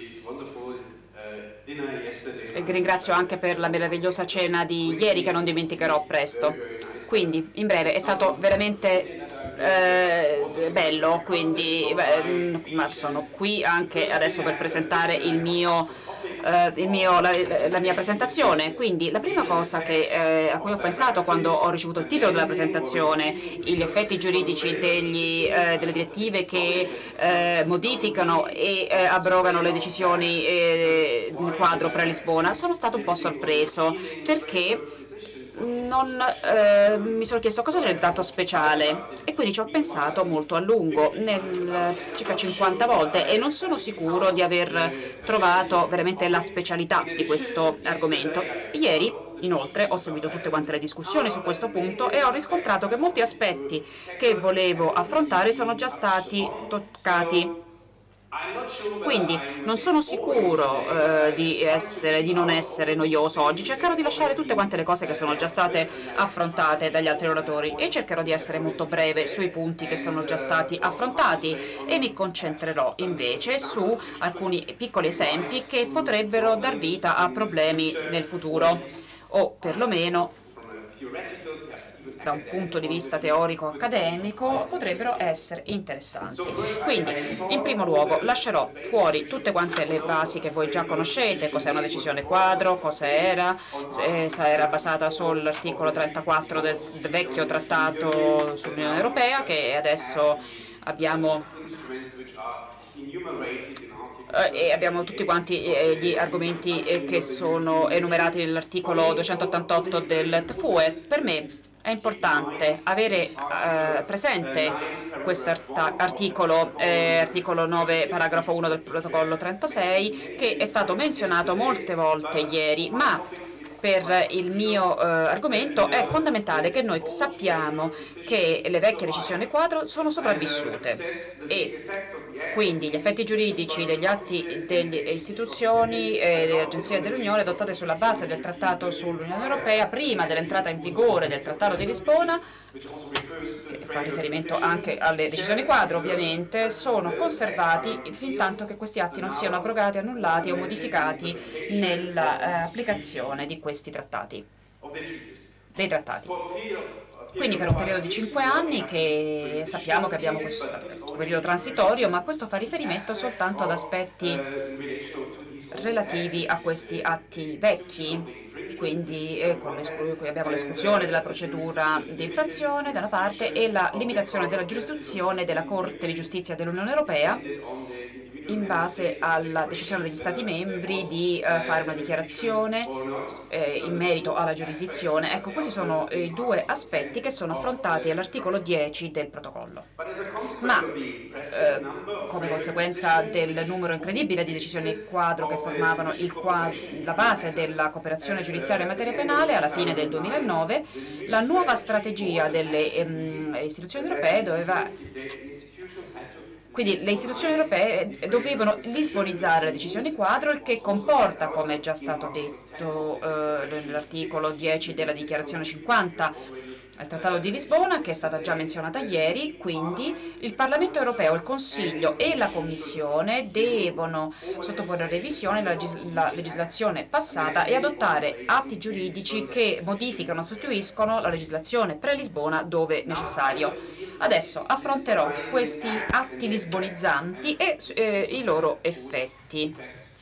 E ringrazio anche per la meravigliosa cena di ieri che non dimenticherò presto. Quindi, in breve, è stato veramente eh, bello, quindi, beh, ma sono qui anche adesso per presentare il mio Uh, il mio, la, la mia presentazione. Quindi la prima cosa che, eh, a cui ho pensato quando ho ricevuto il titolo della presentazione, gli effetti giuridici degli, eh, delle direttive che eh, modificano e eh, abrogano le decisioni eh, di quadro pre-Lisbona, sono stato un po' sorpreso perché non eh, mi sono chiesto cosa c'è di tanto speciale e quindi ci ho pensato molto a lungo, nel, circa cinquanta volte, e non sono sicuro di aver trovato veramente la specialità di questo argomento. Ieri, inoltre, ho seguito tutte quante le discussioni su questo punto e ho riscontrato che molti aspetti che volevo affrontare sono già stati toccati. Quindi non sono sicuro eh, di, essere, di non essere noioso oggi, cercherò di lasciare tutte quante le cose che sono già state affrontate dagli altri oratori e cercherò di essere molto breve sui punti che sono già stati affrontati e mi concentrerò invece su alcuni piccoli esempi che potrebbero dar vita a problemi nel futuro o perlomeno da un punto di vista teorico-accademico potrebbero essere interessanti. Quindi, in primo luogo, lascerò fuori tutte quante le basi che voi già conoscete, cos'è una decisione quadro, cosa era, se era basata sull'articolo trentaquattro del, del vecchio trattato sull'Unione Europea, che adesso abbiamo e abbiamo tutti quanti gli argomenti che sono enumerati nell'articolo duecentottantotto del T F U E. Per me è importante avere eh, presente questo articolo, eh, articolo nove, paragrafo uno del protocollo trentasei, che è stato menzionato molte volte ieri, ma per il mio eh, argomento è fondamentale che noi sappiamo che le vecchie decisioni quadro sono sopravvissute e quindi gli effetti giuridici degli atti delle istituzioni e delle agenzie dell'Unione adottate sulla base del Trattato sull'Unione Europea prima dell'entrata in vigore del Trattato di Lisbona, che fa riferimento anche alle decisioni quadro ovviamente, sono conservati fin tanto che questi atti non siano abrogati, annullati o modificati nell'applicazione di questi trattati, dei trattati. Quindi per un periodo di cinque anni che sappiamo che abbiamo questo periodo transitorio, ma questo fa riferimento soltanto ad aspetti relativi a questi atti vecchi. Quindi eh, qui abbiamo l'esclusione della procedura di infrazione da una parte e la limitazione della giurisdizione della Corte di Giustizia dell'Unione Europea in base alla decisione degli Stati membri di eh, fare una dichiarazione eh, in merito alla giurisdizione. Ecco, questi sono i due aspetti che sono affrontati all'articolo dieci del protocollo. Ma eh, come conseguenza del numero incredibile di decisioni quadro che formavano il quadro, la base della cooperazione giudiziaria in materia penale, alla fine del duemilanove, la nuova strategia delle ehm, istituzioni europee doveva... Quindi le istituzioni europee dovevano lisbonizzare le decisioni quadro, il che comporta, come è già stato detto eh, nell'articolo dieci della dichiarazione cinquanta al Trattato di Lisbona, che è stata già menzionata ieri, quindi il Parlamento europeo, il Consiglio e la Commissione devono sottoporre a revisione la, legis la legislazione passata e adottare atti giuridici che modificano o sostituiscono la legislazione pre-Lisbona dove necessario. Adesso affronterò questi atti lisbonizzanti e eh, i loro effetti,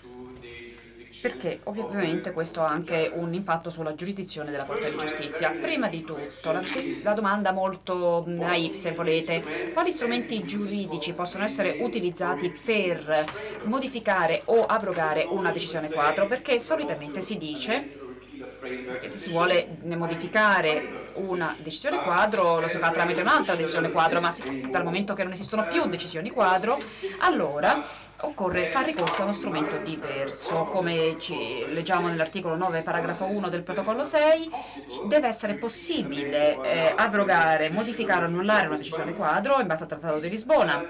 perché ovviamente questo ha anche un impatto sulla giurisdizione della Corte di Giustizia. Prima di tutto, la, la domanda molto naif, se volete, quali strumenti giuridici possono essere utilizzati per modificare o abrogare una decisione quadro? Perché solitamente si dice che se si vuole modificare una decisione quadro lo si fa tramite un'altra decisione quadro, ma si, dal momento che non esistono più decisioni quadro, allora occorre far ricorso a uno strumento diverso. Come ci leggiamo nell'articolo nove, paragrafo uno del protocollo sei, deve essere possibile eh, abrogare, modificare o annullare una decisione quadro in base al Trattato di Lisbona.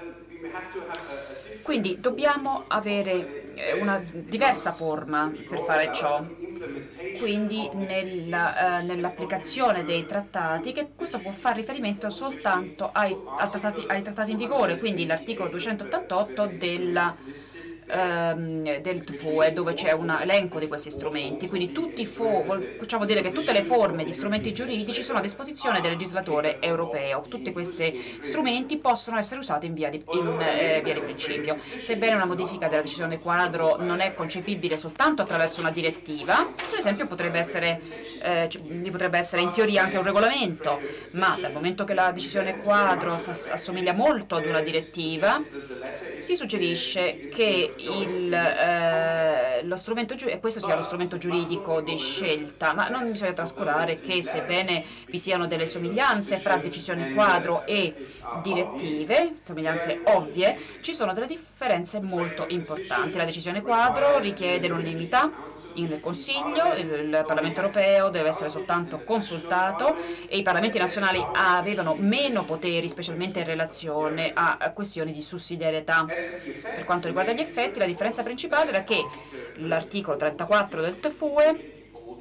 Quindi dobbiamo avere una diversa forma per fare ciò. Quindi nella, eh, nell'applicazione dei trattati, che questo può fare riferimento soltanto ai, ai, trattati, ai trattati in vigore, quindi l'articolo duecentottantotto della, ehm, del T F U E, dove c'è un elenco di questi strumenti. Quindi tutti facciamo dire che tutte le forme di strumenti giuridici sono a disposizione del legislatore europeo. Tutti questi strumenti possono essere usati in via di, in, eh, via di principio. Sebbene una modifica della decisione quadro non è concepibile soltanto attraverso una direttiva, per esempio potrebbe essere, eh, potrebbe essere in teoria anche un regolamento, ma dal momento che la decisione quadro assomiglia molto ad una direttiva, si suggerisce che il, eh, lo strumento e questo sia lo strumento giuridico di scelta, ma non bisogna trascurare che sebbene vi siano delle somiglianze fra decisioni quadro e direttive, somiglianze ovvie, ci sono delle differenze molto importanti. La decisione quadro richiede l'unanimità nel Consiglio, il Parlamento europeo deve essere soltanto consultato e i Parlamenti nazionali avevano meno poteri, specialmente in relazione a questioni di sussidiarietà. Per quanto riguarda gli effetti, la differenza principale era che l'articolo trentaquattro del T F U E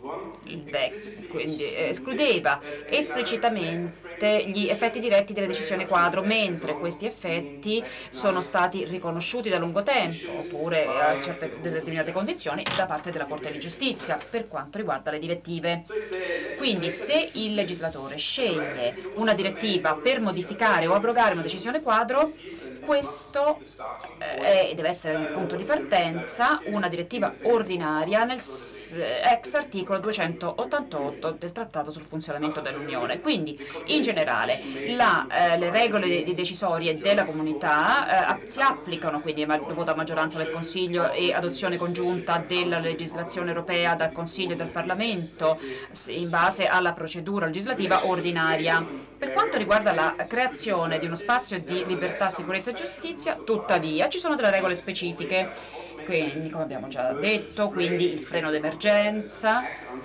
Beh, quindi escludeva esplicitamente gli effetti diretti delle decisioni quadro, mentre questi effetti sono stati riconosciuti da lungo tempo, oppure a certe determinate condizioni, da parte della Corte di Giustizia per quanto riguarda le direttive. Quindi se il legislatore sceglie una direttiva per modificare o abrogare una decisione quadro, questo eh, deve essere il punto di partenza, una direttiva ordinaria nel ex articolo duecentottantotto del Trattato sul funzionamento dell'Unione. Quindi, in generale, la, eh, le regole decisorie della comunità eh, si applicano, quindi voto a maggioranza del Consiglio e adozione congiunta della legislazione europea dal Consiglio e dal Parlamento in base alla procedura legislativa ordinaria. Per quanto riguarda la creazione di uno spazio di libertà, sicurezza e giustizia, tuttavia, ci sono delle regole specifiche, quindi, come abbiamo già detto, quindi il freno d'emergenza,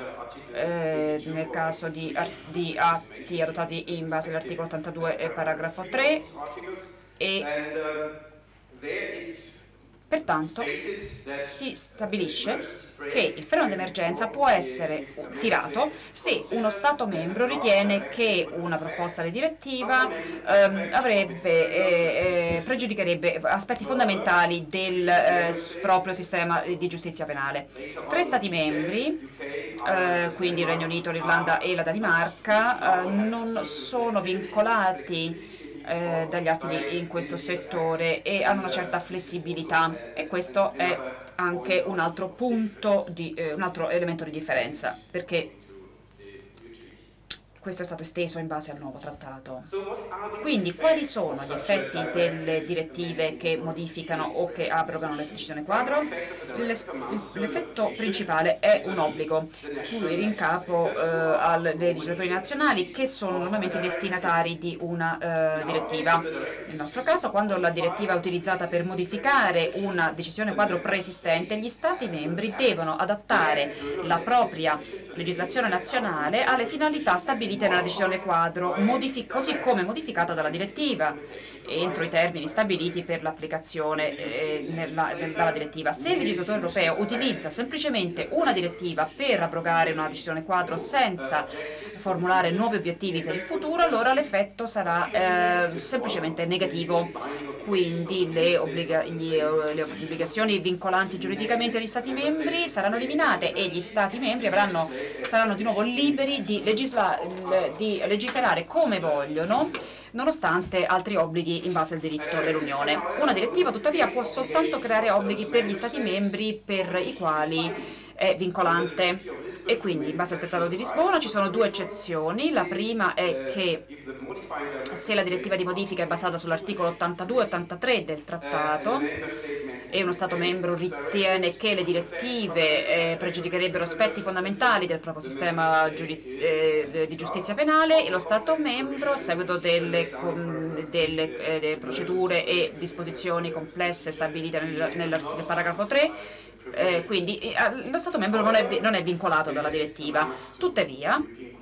eh, nel caso di, di atti adottati in base all'articolo ottantadue e paragrafo tre, e pertanto si stabilisce che il freno d'emergenza può essere tirato se uno Stato membro ritiene che una proposta di direttiva ehm, avrebbe, eh, pregiudicherebbe aspetti fondamentali del eh, proprio sistema di giustizia penale. Tre Stati membri, eh, quindi il Regno Unito, l'Irlanda e la Danimarca, eh, non sono vincolati Eh, dagli atti di, in questo settore e hanno una certa flessibilità, e questo è anche un altro punto di, eh, un altro elemento di differenza, perché questo è stato esteso in base al nuovo trattato. Quindi quali sono gli effetti delle direttive che modificano o che abrogano la decisione quadro? L'effetto principale è un obbligo cui in capo eh, ai legislatori nazionali, che sono normalmente destinatari di una eh, direttiva. Nel nostro caso, quando la direttiva è utilizzata per modificare una decisione quadro preesistente, gli Stati membri devono adattare la propria legislazione nazionale alle finalità stabilite nella decisione quadro, così come modificata dalla direttiva, entro i termini stabiliti per l'applicazione eh, nella, nel, dalla direttiva. Se il legislatore europeo utilizza semplicemente una direttiva per abrogare una decisione quadro senza formulare nuovi obiettivi per il futuro, allora l'effetto sarà eh, semplicemente negativo. Quindi le, obbliga gli, le obbligazioni vincolanti giuridicamente agli Stati membri saranno eliminate e gli Stati membri avranno, saranno di nuovo liberi di, legisla di legiferare come vogliono, nonostante altri obblighi in base al diritto dell'Unione. Una direttiva, tuttavia, può soltanto creare obblighi per gli Stati membri per i quali è vincolante, e quindi in base al Trattato di Lisbona ci sono due eccezioni. La prima è che se la direttiva di modifica è basata sull'articolo ottantadue e ottantatré del Trattato e uno Stato membro ritiene che le direttive eh, pregiudicherebbero aspetti fondamentali del proprio sistema eh, di giustizia penale, e lo Stato membro, a seguito delle, delle, eh, delle procedure e disposizioni complesse stabilite nel, nel, nel paragrafo tre, Eh, quindi eh, lo Stato membro non è, non è vincolato dalla direttiva. Tuttavia,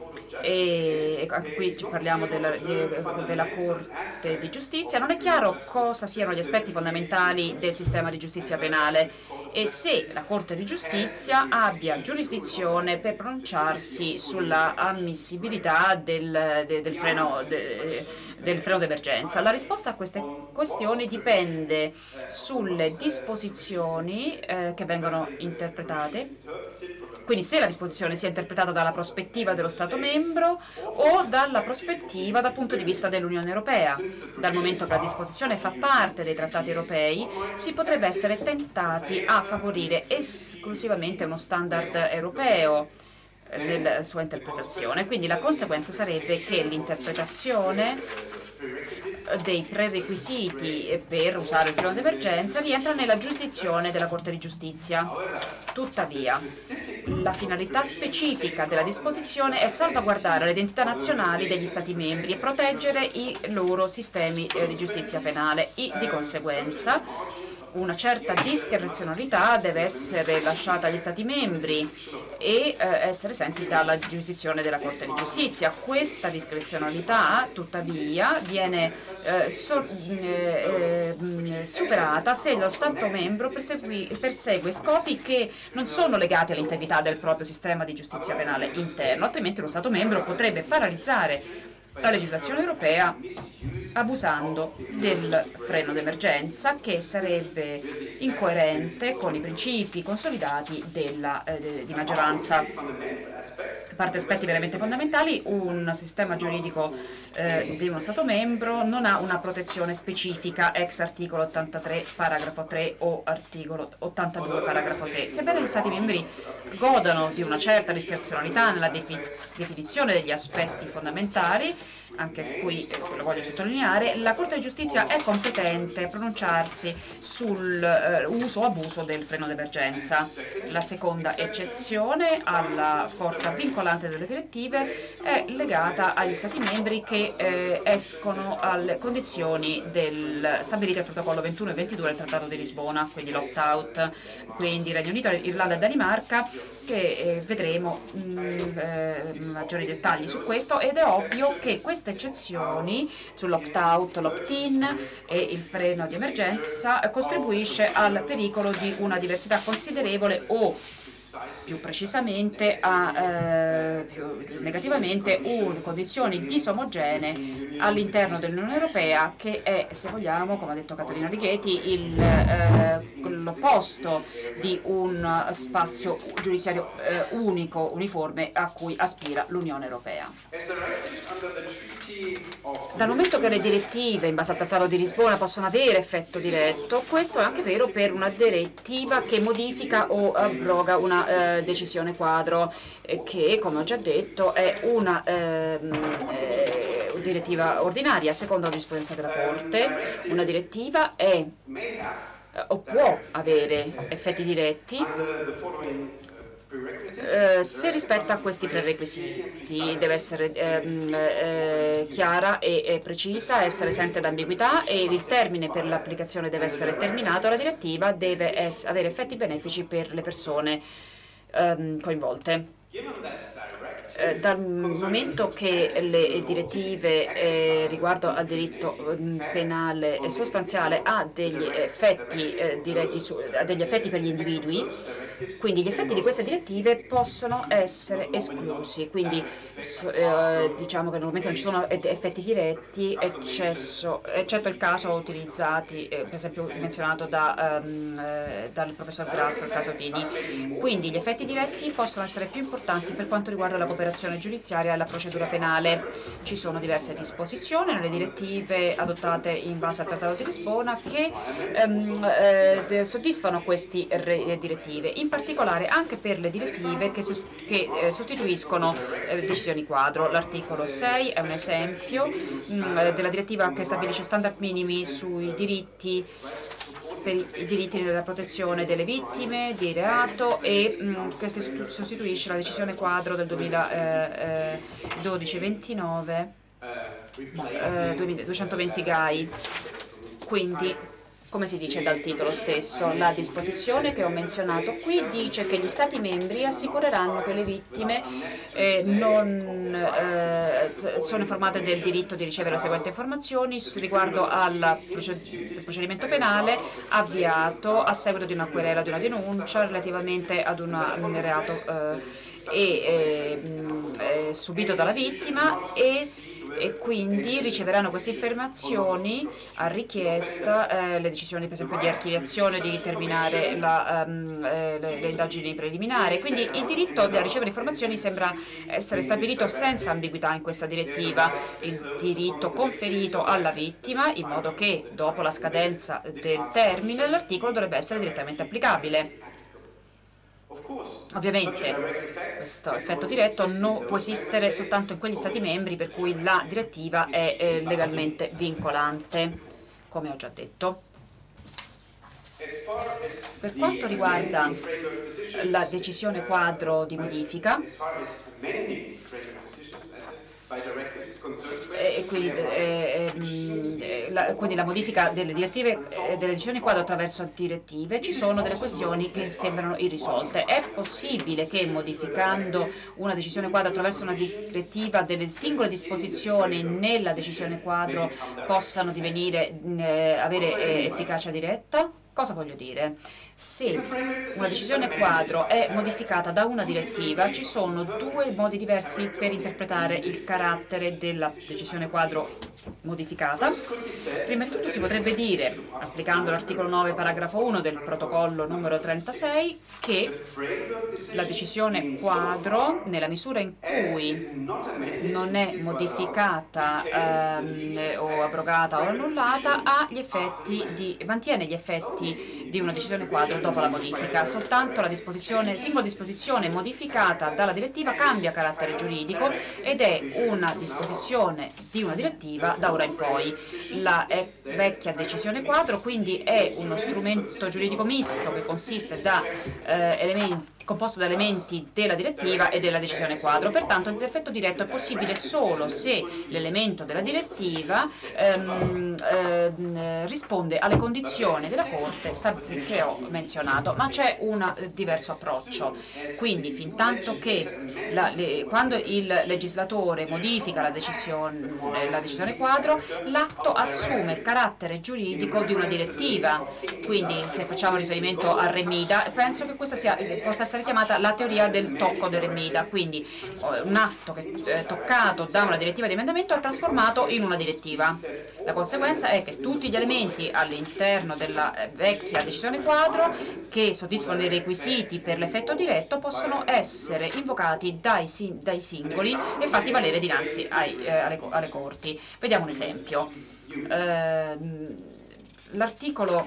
e anche qui ci parliamo della, di, della Corte di Giustizia, non è chiaro cosa siano gli aspetti fondamentali del sistema di giustizia penale e se la Corte di Giustizia abbia giurisdizione per pronunciarsi sulla ammissibilità del, de, del freno de, del freno d'emergenza. La risposta a queste questioni dipende sulle disposizioni eh, che vengono interpretate, quindi se la disposizione sia interpretata dalla prospettiva dello Stato membro o dalla prospettiva dal punto di vista dell'Unione Europea. Dal momento che la disposizione fa parte dei trattati europei, si potrebbe essere tentati a favorire esclusivamente uno standard europeo nella sua interpretazione. Quindi la conseguenza sarebbe che l'interpretazione dei prerequisiti per usare il freno d'emergenza rientra nella giurisdizione della Corte di Giustizia. Tuttavia, la finalità specifica della disposizione è salvaguardare le identità nazionali degli Stati membri e proteggere i loro sistemi eh, di giustizia penale e, di conseguenza, una certa discrezionalità deve essere lasciata agli Stati membri e eh, essere esenti dalla giurisdizione della Corte di Giustizia. Questa discrezionalità, tuttavia, viene eh, so, eh, eh, superata se lo Stato membro persegue scopi che non sono legati all'integrità del proprio sistema di giustizia penale interno, altrimenti lo Stato membro potrebbe paralizzare la legislazione europea abusando del freno d'emergenza, che sarebbe incoerente con i principi consolidati della, eh, di maggioranza. A parte aspetti veramente fondamentali, un sistema giuridico eh, di uno Stato membro non ha una protezione specifica ex articolo ottantatré paragrafo tre o articolo ottantadue paragrafo tre. Sebbene gli Stati membri godano di una certa discrezionalità nella definizione degli aspetti fondamentali, anche qui eh, lo voglio sottolineare, la Corte di Giustizia è competente a pronunciarsi sull'uso uh, o abuso del freno d'emergenza. La seconda eccezione alla forza vincolante delle direttive è legata agli Stati membri che eh, escono alle condizioni del, stabilite dal protocollo ventuno e ventidue del Trattato di Lisbona, quindi l'opt-out, quindi Regno Unito, Irlanda e Danimarca, che eh, vedremo mh, eh, maggiori dettagli su questo, ed è ovvio che queste eccezioni sull'opt-out, l'opt-in e il freno di emergenza eh, contribuisce al pericolo di una diversità considerevole o più precisamente a, eh, più negativamente un, condizioni disomogenee all'interno dell'Unione Europea, che è, se vogliamo, come ha detto Caterina Righetti, il, eh, l'opposto di un spazio giudiziario eh, unico, uniforme, a cui aspira l'Unione Europea. Dal momento che le direttive in base al Trattato di Lisbona possono avere effetto diretto, questo è anche vero per una direttiva che modifica o abroga una eh, decisione quadro, eh, che, come ho già detto, è una ehm, eh, direttiva ordinaria secondo la giurisprudenza della Corte. Una direttiva è o può avere effetti diretti eh, se rispetta questi prerequisiti. Deve essere ehm, eh, chiara e, e precisa, essere esente da ambiguità, e il termine per l'applicazione deve essere terminato. La direttiva deve avere effetti benefici per le persone ehm, coinvolte. Eh, dal momento che le direttive eh, riguardo al diritto eh, penale e sostanziale ha degli effetti, eh, diretti su, ha degli effetti per gli individui, quindi gli effetti di queste direttive possono essere esclusi. Quindi eh, diciamo che normalmente non ci sono effetti diretti, eccesso, eccetto il caso utilizzati, eh, per esempio menzionato da, um, eh, dal professor Grasso, il caso Dini. Quindi gli effetti diretti possono essere più importanti per quanto riguarda la cooperazione giudiziaria e la procedura penale. Ci sono diverse disposizioni nelle direttive adottate in base al Trattato di Lisbona che um, eh, soddisfano queste direttive, in particolare anche per le direttive che, che eh, sostituiscono eh, decisioni quadro. L'articolo sei è un esempio mh, della direttiva che stabilisce standard minimi sui diritti per i diritti della protezione delle vittime di reato e mh, che sostituisce la decisione quadro del duemiladodici ventinove eh, duecentoventi G A I. Quindi, come si dice dal titolo stesso, la disposizione che ho menzionato qui dice che gli Stati membri assicureranno che le vittime eh, non eh, sono informate del diritto di ricevere le seguenti informazioni riguardo al procedimento penale avviato a seguito di una querela o di una denuncia relativamente ad una, un reato eh, e, eh, subito dalla vittima, e e quindi riceveranno queste informazioni a richiesta, eh, le decisioni per esempio di archiviazione, di terminare la, um, eh, le, le indagini preliminari. Quindi il diritto a ricevere informazioni sembra essere stabilito senza ambiguità in questa direttiva, il diritto conferito alla vittima, in modo che dopo la scadenza del termine l'articolo dovrebbe essere direttamente applicabile. Ovviamente questo effetto diretto non può esistere soltanto in quegli Stati membri per cui la direttiva è eh, legalmente vincolante, come ho già detto. Per quanto riguarda la decisione quadro di modifica, e quindi, eh, eh, la, quindi la modifica delle direttive, eh, delle decisioni quadro attraverso direttive, ci sono delle questioni che sembrano irrisolte. È possibile che modificando una decisione quadro attraverso una direttiva delle singole disposizioni nella decisione quadro possano divenire, eh, avere eh, efficacia diretta? Cosa voglio dire? Se una decisione quadro è modificata da una direttiva, ci sono due modi diversi per interpretare il carattere della decisione quadro modificata. Prima di tutto si potrebbe dire, applicando l'articolo nove paragrafo uno del protocollo numero trentasei, che la decisione quadro, nella misura in cui non è modificata ehm, o abrogata o annullata, ha gli effetti di, mantiene gli effetti di una decisione quadro dopo la modifica. Soltanto la disposizione, singola disposizione modificata dalla direttiva cambia carattere giuridico ed è una disposizione di una direttiva da ora in poi. La è vecchia decisione quadro quindi è uno strumento giuridico misto che consiste da eh, elementi composto da elementi della direttiva e della decisione quadro. Pertanto l'effetto diretto è possibile solo se l'elemento della direttiva ehm, ehm, risponde alle condizioni della Corte che ho menzionato, ma c'è un diverso approccio. Quindi fin tanto che la, le, quando il legislatore modifica la decisione, la decisione quadro, l'atto assume il carattere giuridico di una direttiva. Quindi se facciamo riferimento a Remida, penso che questa sia, possa essere viene chiamata la teoria del tocco del Remida, quindi un atto che è toccato da una direttiva di emendamento è trasformato in una direttiva. La conseguenza è che tutti gli elementi all'interno della vecchia decisione quadro che soddisfano i requisiti per l'effetto diretto possono essere invocati dai, dai singoli e fatti valere dinanzi ai, eh, alle, alle corti. Vediamo un esempio. Eh, l'articolo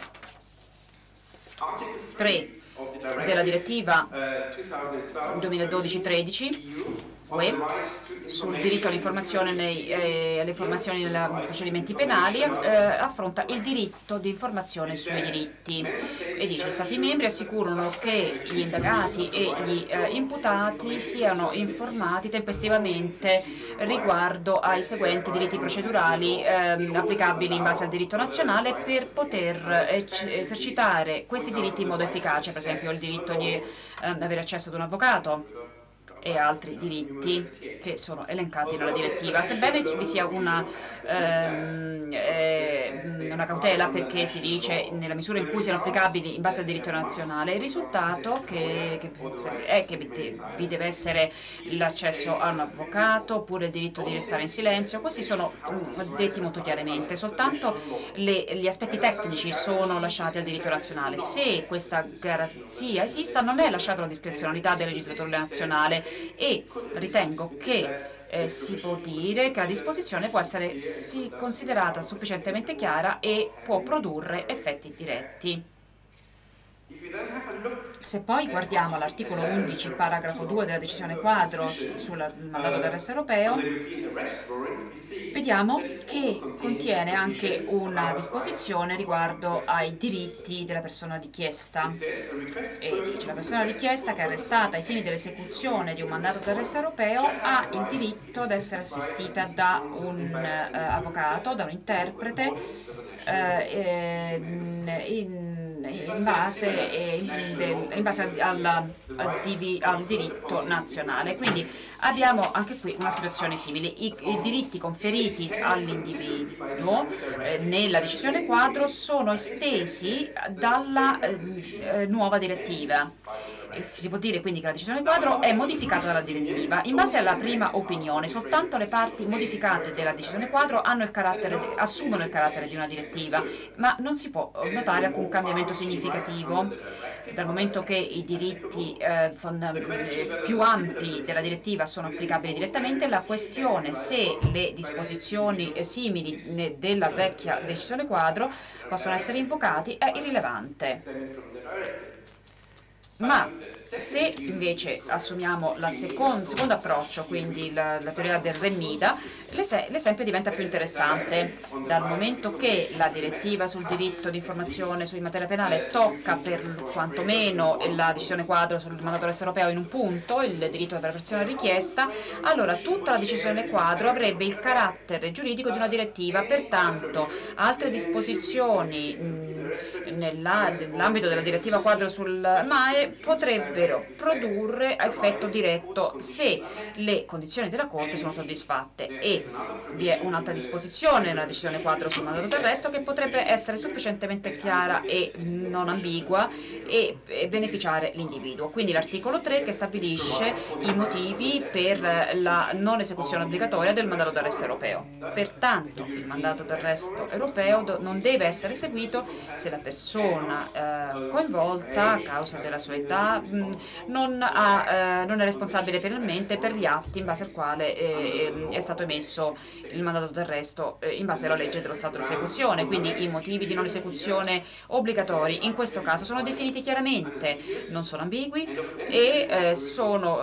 tre della direttiva duemiladodici tredici U E sul diritto all'informazione nei, eh, alle informazioni nei procedimenti penali eh, affronta il diritto di informazione sui diritti e dice: gli Stati membri assicurano che gli indagati e gli eh, imputati siano informati tempestivamente riguardo ai seguenti diritti procedurali eh, applicabili in base al diritto nazionale per poter eh, esercitare questi diritti in modo efficace, per esempio il diritto di eh, avere accesso ad un avvocato e altri diritti che sono elencati nella direttiva. Sebbene vi sia una, ehm, eh, una cautela perché si dice nella misura in cui siano applicabili in base al diritto nazionale, il risultato che, che è che vi deve essere l'accesso a un avvocato oppure il diritto di restare in silenzio. Questi sono detti molto chiaramente, soltanto le, gli aspetti tecnici sono lasciati al diritto nazionale. Se questa garanzia esista, non è lasciata alla discrezionalità del legislatore nazionale, e ritengo che eh, si può dire che la disposizione può essere sì, considerata sufficientemente chiara e può produrre effetti diretti. Se poi guardiamo l'articolo undici, paragrafo due della decisione quadro sul mandato d'arresto europeo, vediamo che contiene anche una disposizione riguardo ai diritti della persona richiesta. E dice: la persona richiesta che è arrestata ai fini dell'esecuzione di un mandato d'arresto europeo ha il diritto ad essere assistita da un uh, avvocato, da un interprete, uh, in in base, in, in base al, al, al diritto nazionale. Quindi abbiamo anche qui una situazione simile. I, i diritti conferiti all'individuo eh, nella decisione quadro sono estesi dalla eh, nuova direttiva. Si può dire quindi che la decisione quadro è modificata dalla direttiva. In base alla prima opinione, soltanto le parti modificate della decisione quadro hanno il carattere de, assumono il carattere di una direttiva, ma non si può notare alcun cambiamento significativo, dal momento che i diritti eh, più ampi della direttiva sono applicabili direttamente. La questione se le disposizioni eh, simili della vecchia decisione quadro possono essere invocati è irrilevante. Ma se invece assumiamo il second, secondo approccio, quindi la, la teoria del Remida, l'esempio diventa più interessante, dal momento che la direttiva sul diritto di informazione in materia penale tocca per quantomeno la decisione quadro sul mandato d'arresto europeo in un punto, il diritto della persona richiesta, allora tutta la decisione quadro avrebbe il carattere giuridico di una direttiva, pertanto altre disposizioni nell'ambito della direttiva quadro sul M A E potrebbero produrre effetto diretto se le condizioni della Corte sono soddisfatte, e vi è un'altra disposizione nella decisione quadro sul mandato d'arresto che potrebbe essere sufficientemente chiara e non ambigua e, e beneficiare l'individuo. Quindi l'articolo tre che stabilisce i motivi per la non esecuzione obbligatoria del mandato d'arresto europeo. Pertanto il mandato d'arresto europeo non deve essere eseguito se la persona eh, coinvolta, a causa della sua età, mh, non, ha, eh, non è responsabile penalmente per gli atti in base al quale eh, è stato emesso il mandato d'arresto eh, in base alla legge dello Stato di esecuzione. Quindi i motivi di non esecuzione obbligatori in questo caso sono definiti chiaramente, non sono ambigui e eh, sono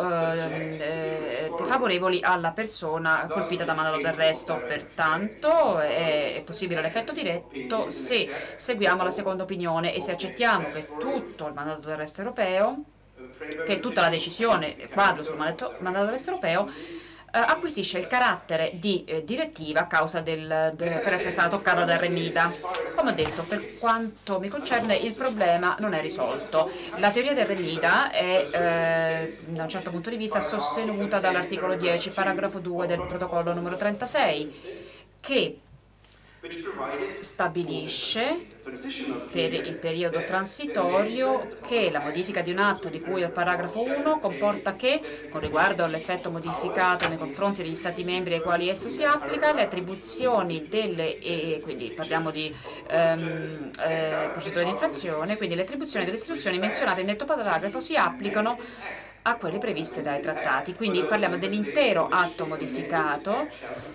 eh, eh, favorevoli alla persona colpita da mandato d'arresto. Pertanto è, è possibile l'effetto diretto se seguiamo la seconda opinione e se accettiamo che tutto il mandato d'arresto europeo, che tutta la decisione quadro sul mandato d'arresto europeo eh, acquisisce il carattere di eh, direttiva a causa del, de, per essere stata toccata dal Remida. Come ho detto, per quanto mi concerne il problema non è risolto. La teoria del Remida è eh, da un certo punto di vista sostenuta dall'articolo dieci, paragrafo due del protocollo numero trentasei, che stabilisce per il periodo transitorio che la modifica di un atto di cui al paragrafo uno comporta che, con riguardo all'effetto modificato nei confronti degli Stati membri ai quali esso si applica, le attribuzioni delle, e quindi parliamo di ehm, eh, procedure di infrazione, quindi le attribuzioni delle istituzioni menzionate in detto paragrafo si applicano a quelle previste dai trattati. Quindi parliamo dell'intero atto modificato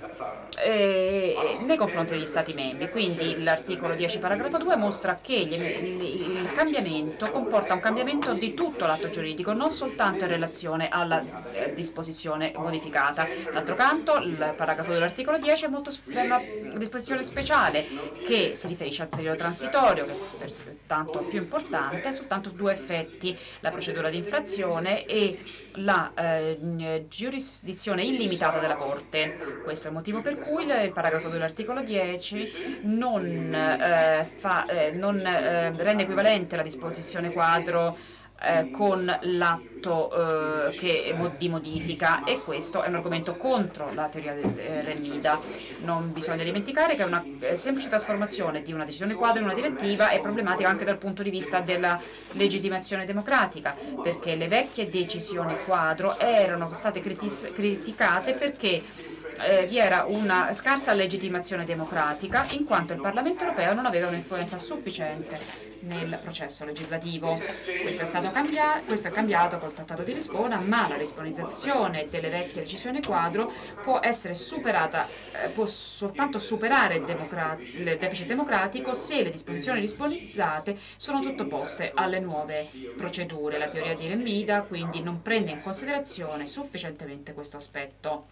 eh, nei confronti degli Stati membri. Quindi l'articolo dieci paragrafo due mostra che gli, il, il cambiamento comporta un cambiamento di tutto l'atto giuridico, non soltanto in relazione alla eh, disposizione modificata. D'altro canto il paragrafo dell'articolo dieci è molto è una disposizione speciale che si riferisce al periodo transitorio, che è tanto più importante, soltanto due effetti: la procedura di infrazione e la eh, giurisdizione illimitata della Corte. Questo è il motivo per cui il paragrafo dell'articolo dieci non, eh, fa, eh, non eh, rende equivalente la disposizione quadro eh, con l'atto eh, che di modifica, e questo è un argomento contro la teoria del eh, Remida. Non bisogna dimenticare che una eh, semplice trasformazione di una decisione quadro in una direttiva è problematica anche dal punto di vista della legittimazione democratica, perché le vecchie decisioni quadro erano state critis- criticate perché eh, vi era una scarsa legittimazione democratica, in quanto il Parlamento europeo non aveva un'influenza sufficiente nel processo legislativo. Questo è stato cambiato, questo è cambiato col Trattato di Lisbona, ma la risponizzazione delle vecchie decisioni quadro può essere superata, eh, può soltanto superare il, democrat- il deficit democratico se le disposizioni risponizzate sono sottoposte alle nuove procedure. La teoria di Remida quindi non prende in considerazione sufficientemente questo aspetto.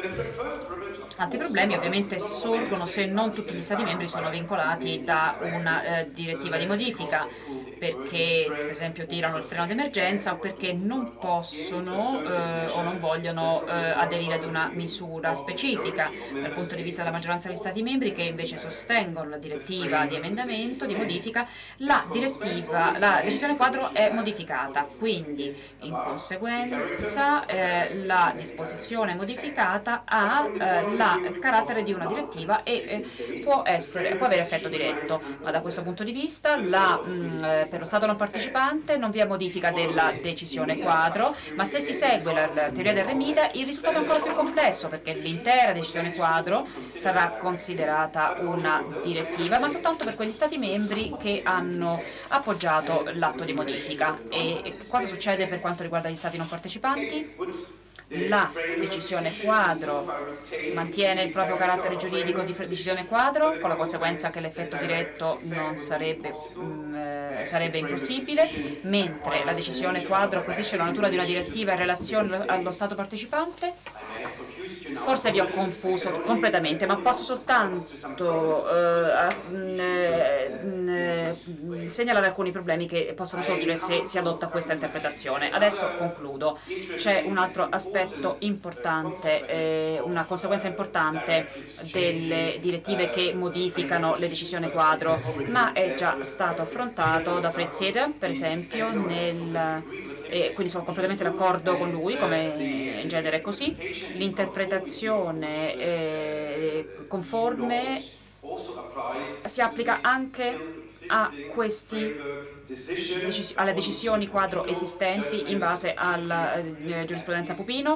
Altri problemi ovviamente sorgono se non tutti gli Stati membri sono vincolati da una eh, direttiva di modifica, perché per esempio tirano il freno d'emergenza o perché non possono eh, o non vogliono eh, aderire ad una misura specifica. Dal punto di vista della maggioranza degli Stati membri, che invece sostengono la direttiva di emendamento, di modifica, la direttiva, la decisione quadro è modificata, quindi in conseguenza eh, la disposizione modificata ha eh, la, il carattere di una direttiva e eh, può, essere, può avere effetto diretto, ma da questo punto di vista la, mh, per lo Stato non partecipante non vi è modifica della decisione quadro, ma se si segue la, la teoria del Remida il risultato è ancora più complesso, perché l'intera decisione quadro sarà considerata una direttiva, ma soltanto per quegli Stati membri che hanno appoggiato l'atto di modifica. E cosa succede per quanto riguarda gli Stati non partecipanti? La decisione quadro mantiene il proprio carattere giuridico di decisione quadro, con la conseguenza che l'effetto diretto non sarebbe, mh, eh, sarebbe impossibile, mentre la decisione quadro acquisisce la natura di una direttiva in relazione allo Stato partecipante. Forse vi ho confuso completamente, ma posso soltanto eh, eh, segnalare alcuni problemi che possono sorgere se si adotta questa interpretazione. Adesso concludo. C'è un altro aspetto importante, eh, una conseguenza importante delle direttive che modificano le decisioni quadro, ma è già stato affrontato da Fritz Eder, per esempio, nel... E quindi sono completamente d'accordo con lui, come in genere è così. L'interpretazione eh, conforme si applica anche a questi, alle decisioni quadro esistenti in base alla eh, giurisprudenza Pupino.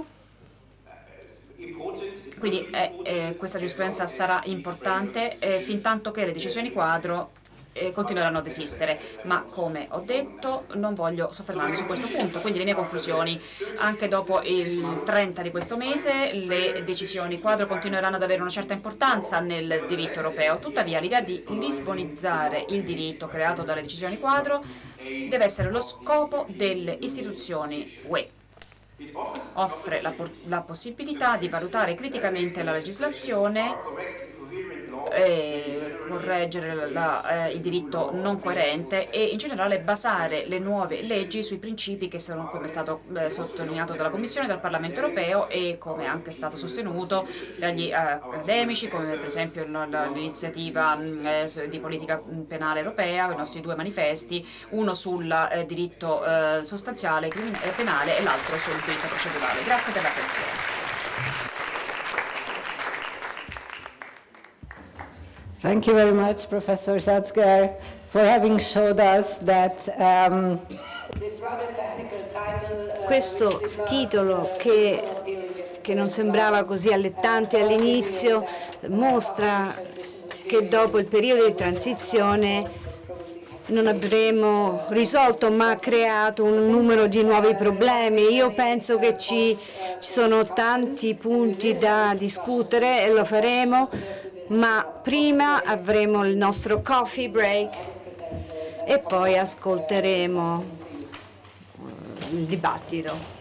Quindi eh, eh, questa giurisprudenza sarà importante eh, fin tanto che le decisioni quadro continueranno ad esistere, ma come ho detto non voglio soffermarmi su questo punto. Quindi le mie conclusioni: anche dopo il trenta di questo mese le decisioni quadro continueranno ad avere una certa importanza nel diritto europeo. Tuttavia l'idea di lisbonizzare il diritto creato dalle decisioni quadro deve essere lo scopo delle istituzioni U E. Offre la, la possibilità di valutare criticamente la legislazione, e correggere la, eh, il diritto non coerente e in generale basare le nuove leggi sui principi che sono, come è stato eh, sottolineato dalla Commissione e dal Parlamento europeo, e come è anche stato sostenuto dagli eh, accademici, come per esempio l'iniziativa eh, di politica penale europea, i nostri due manifesti, uno sul eh, diritto eh, sostanziale e penale e l'altro sul diritto procedurale. Grazie per l'attenzione. Thank you very much, Professor Salzger, for having showed us that um, this rather technical title, uh, questo titolo che, che non sembrava così allettante all'inizio mostra che dopo il periodo di transizione non avremo risolto ma creato un numero di nuovi problemi. Io penso che ci, ci sono tanti punti da discutere e lo faremo, ma prima avremo il nostro coffee break e poi ascolteremo il dibattito.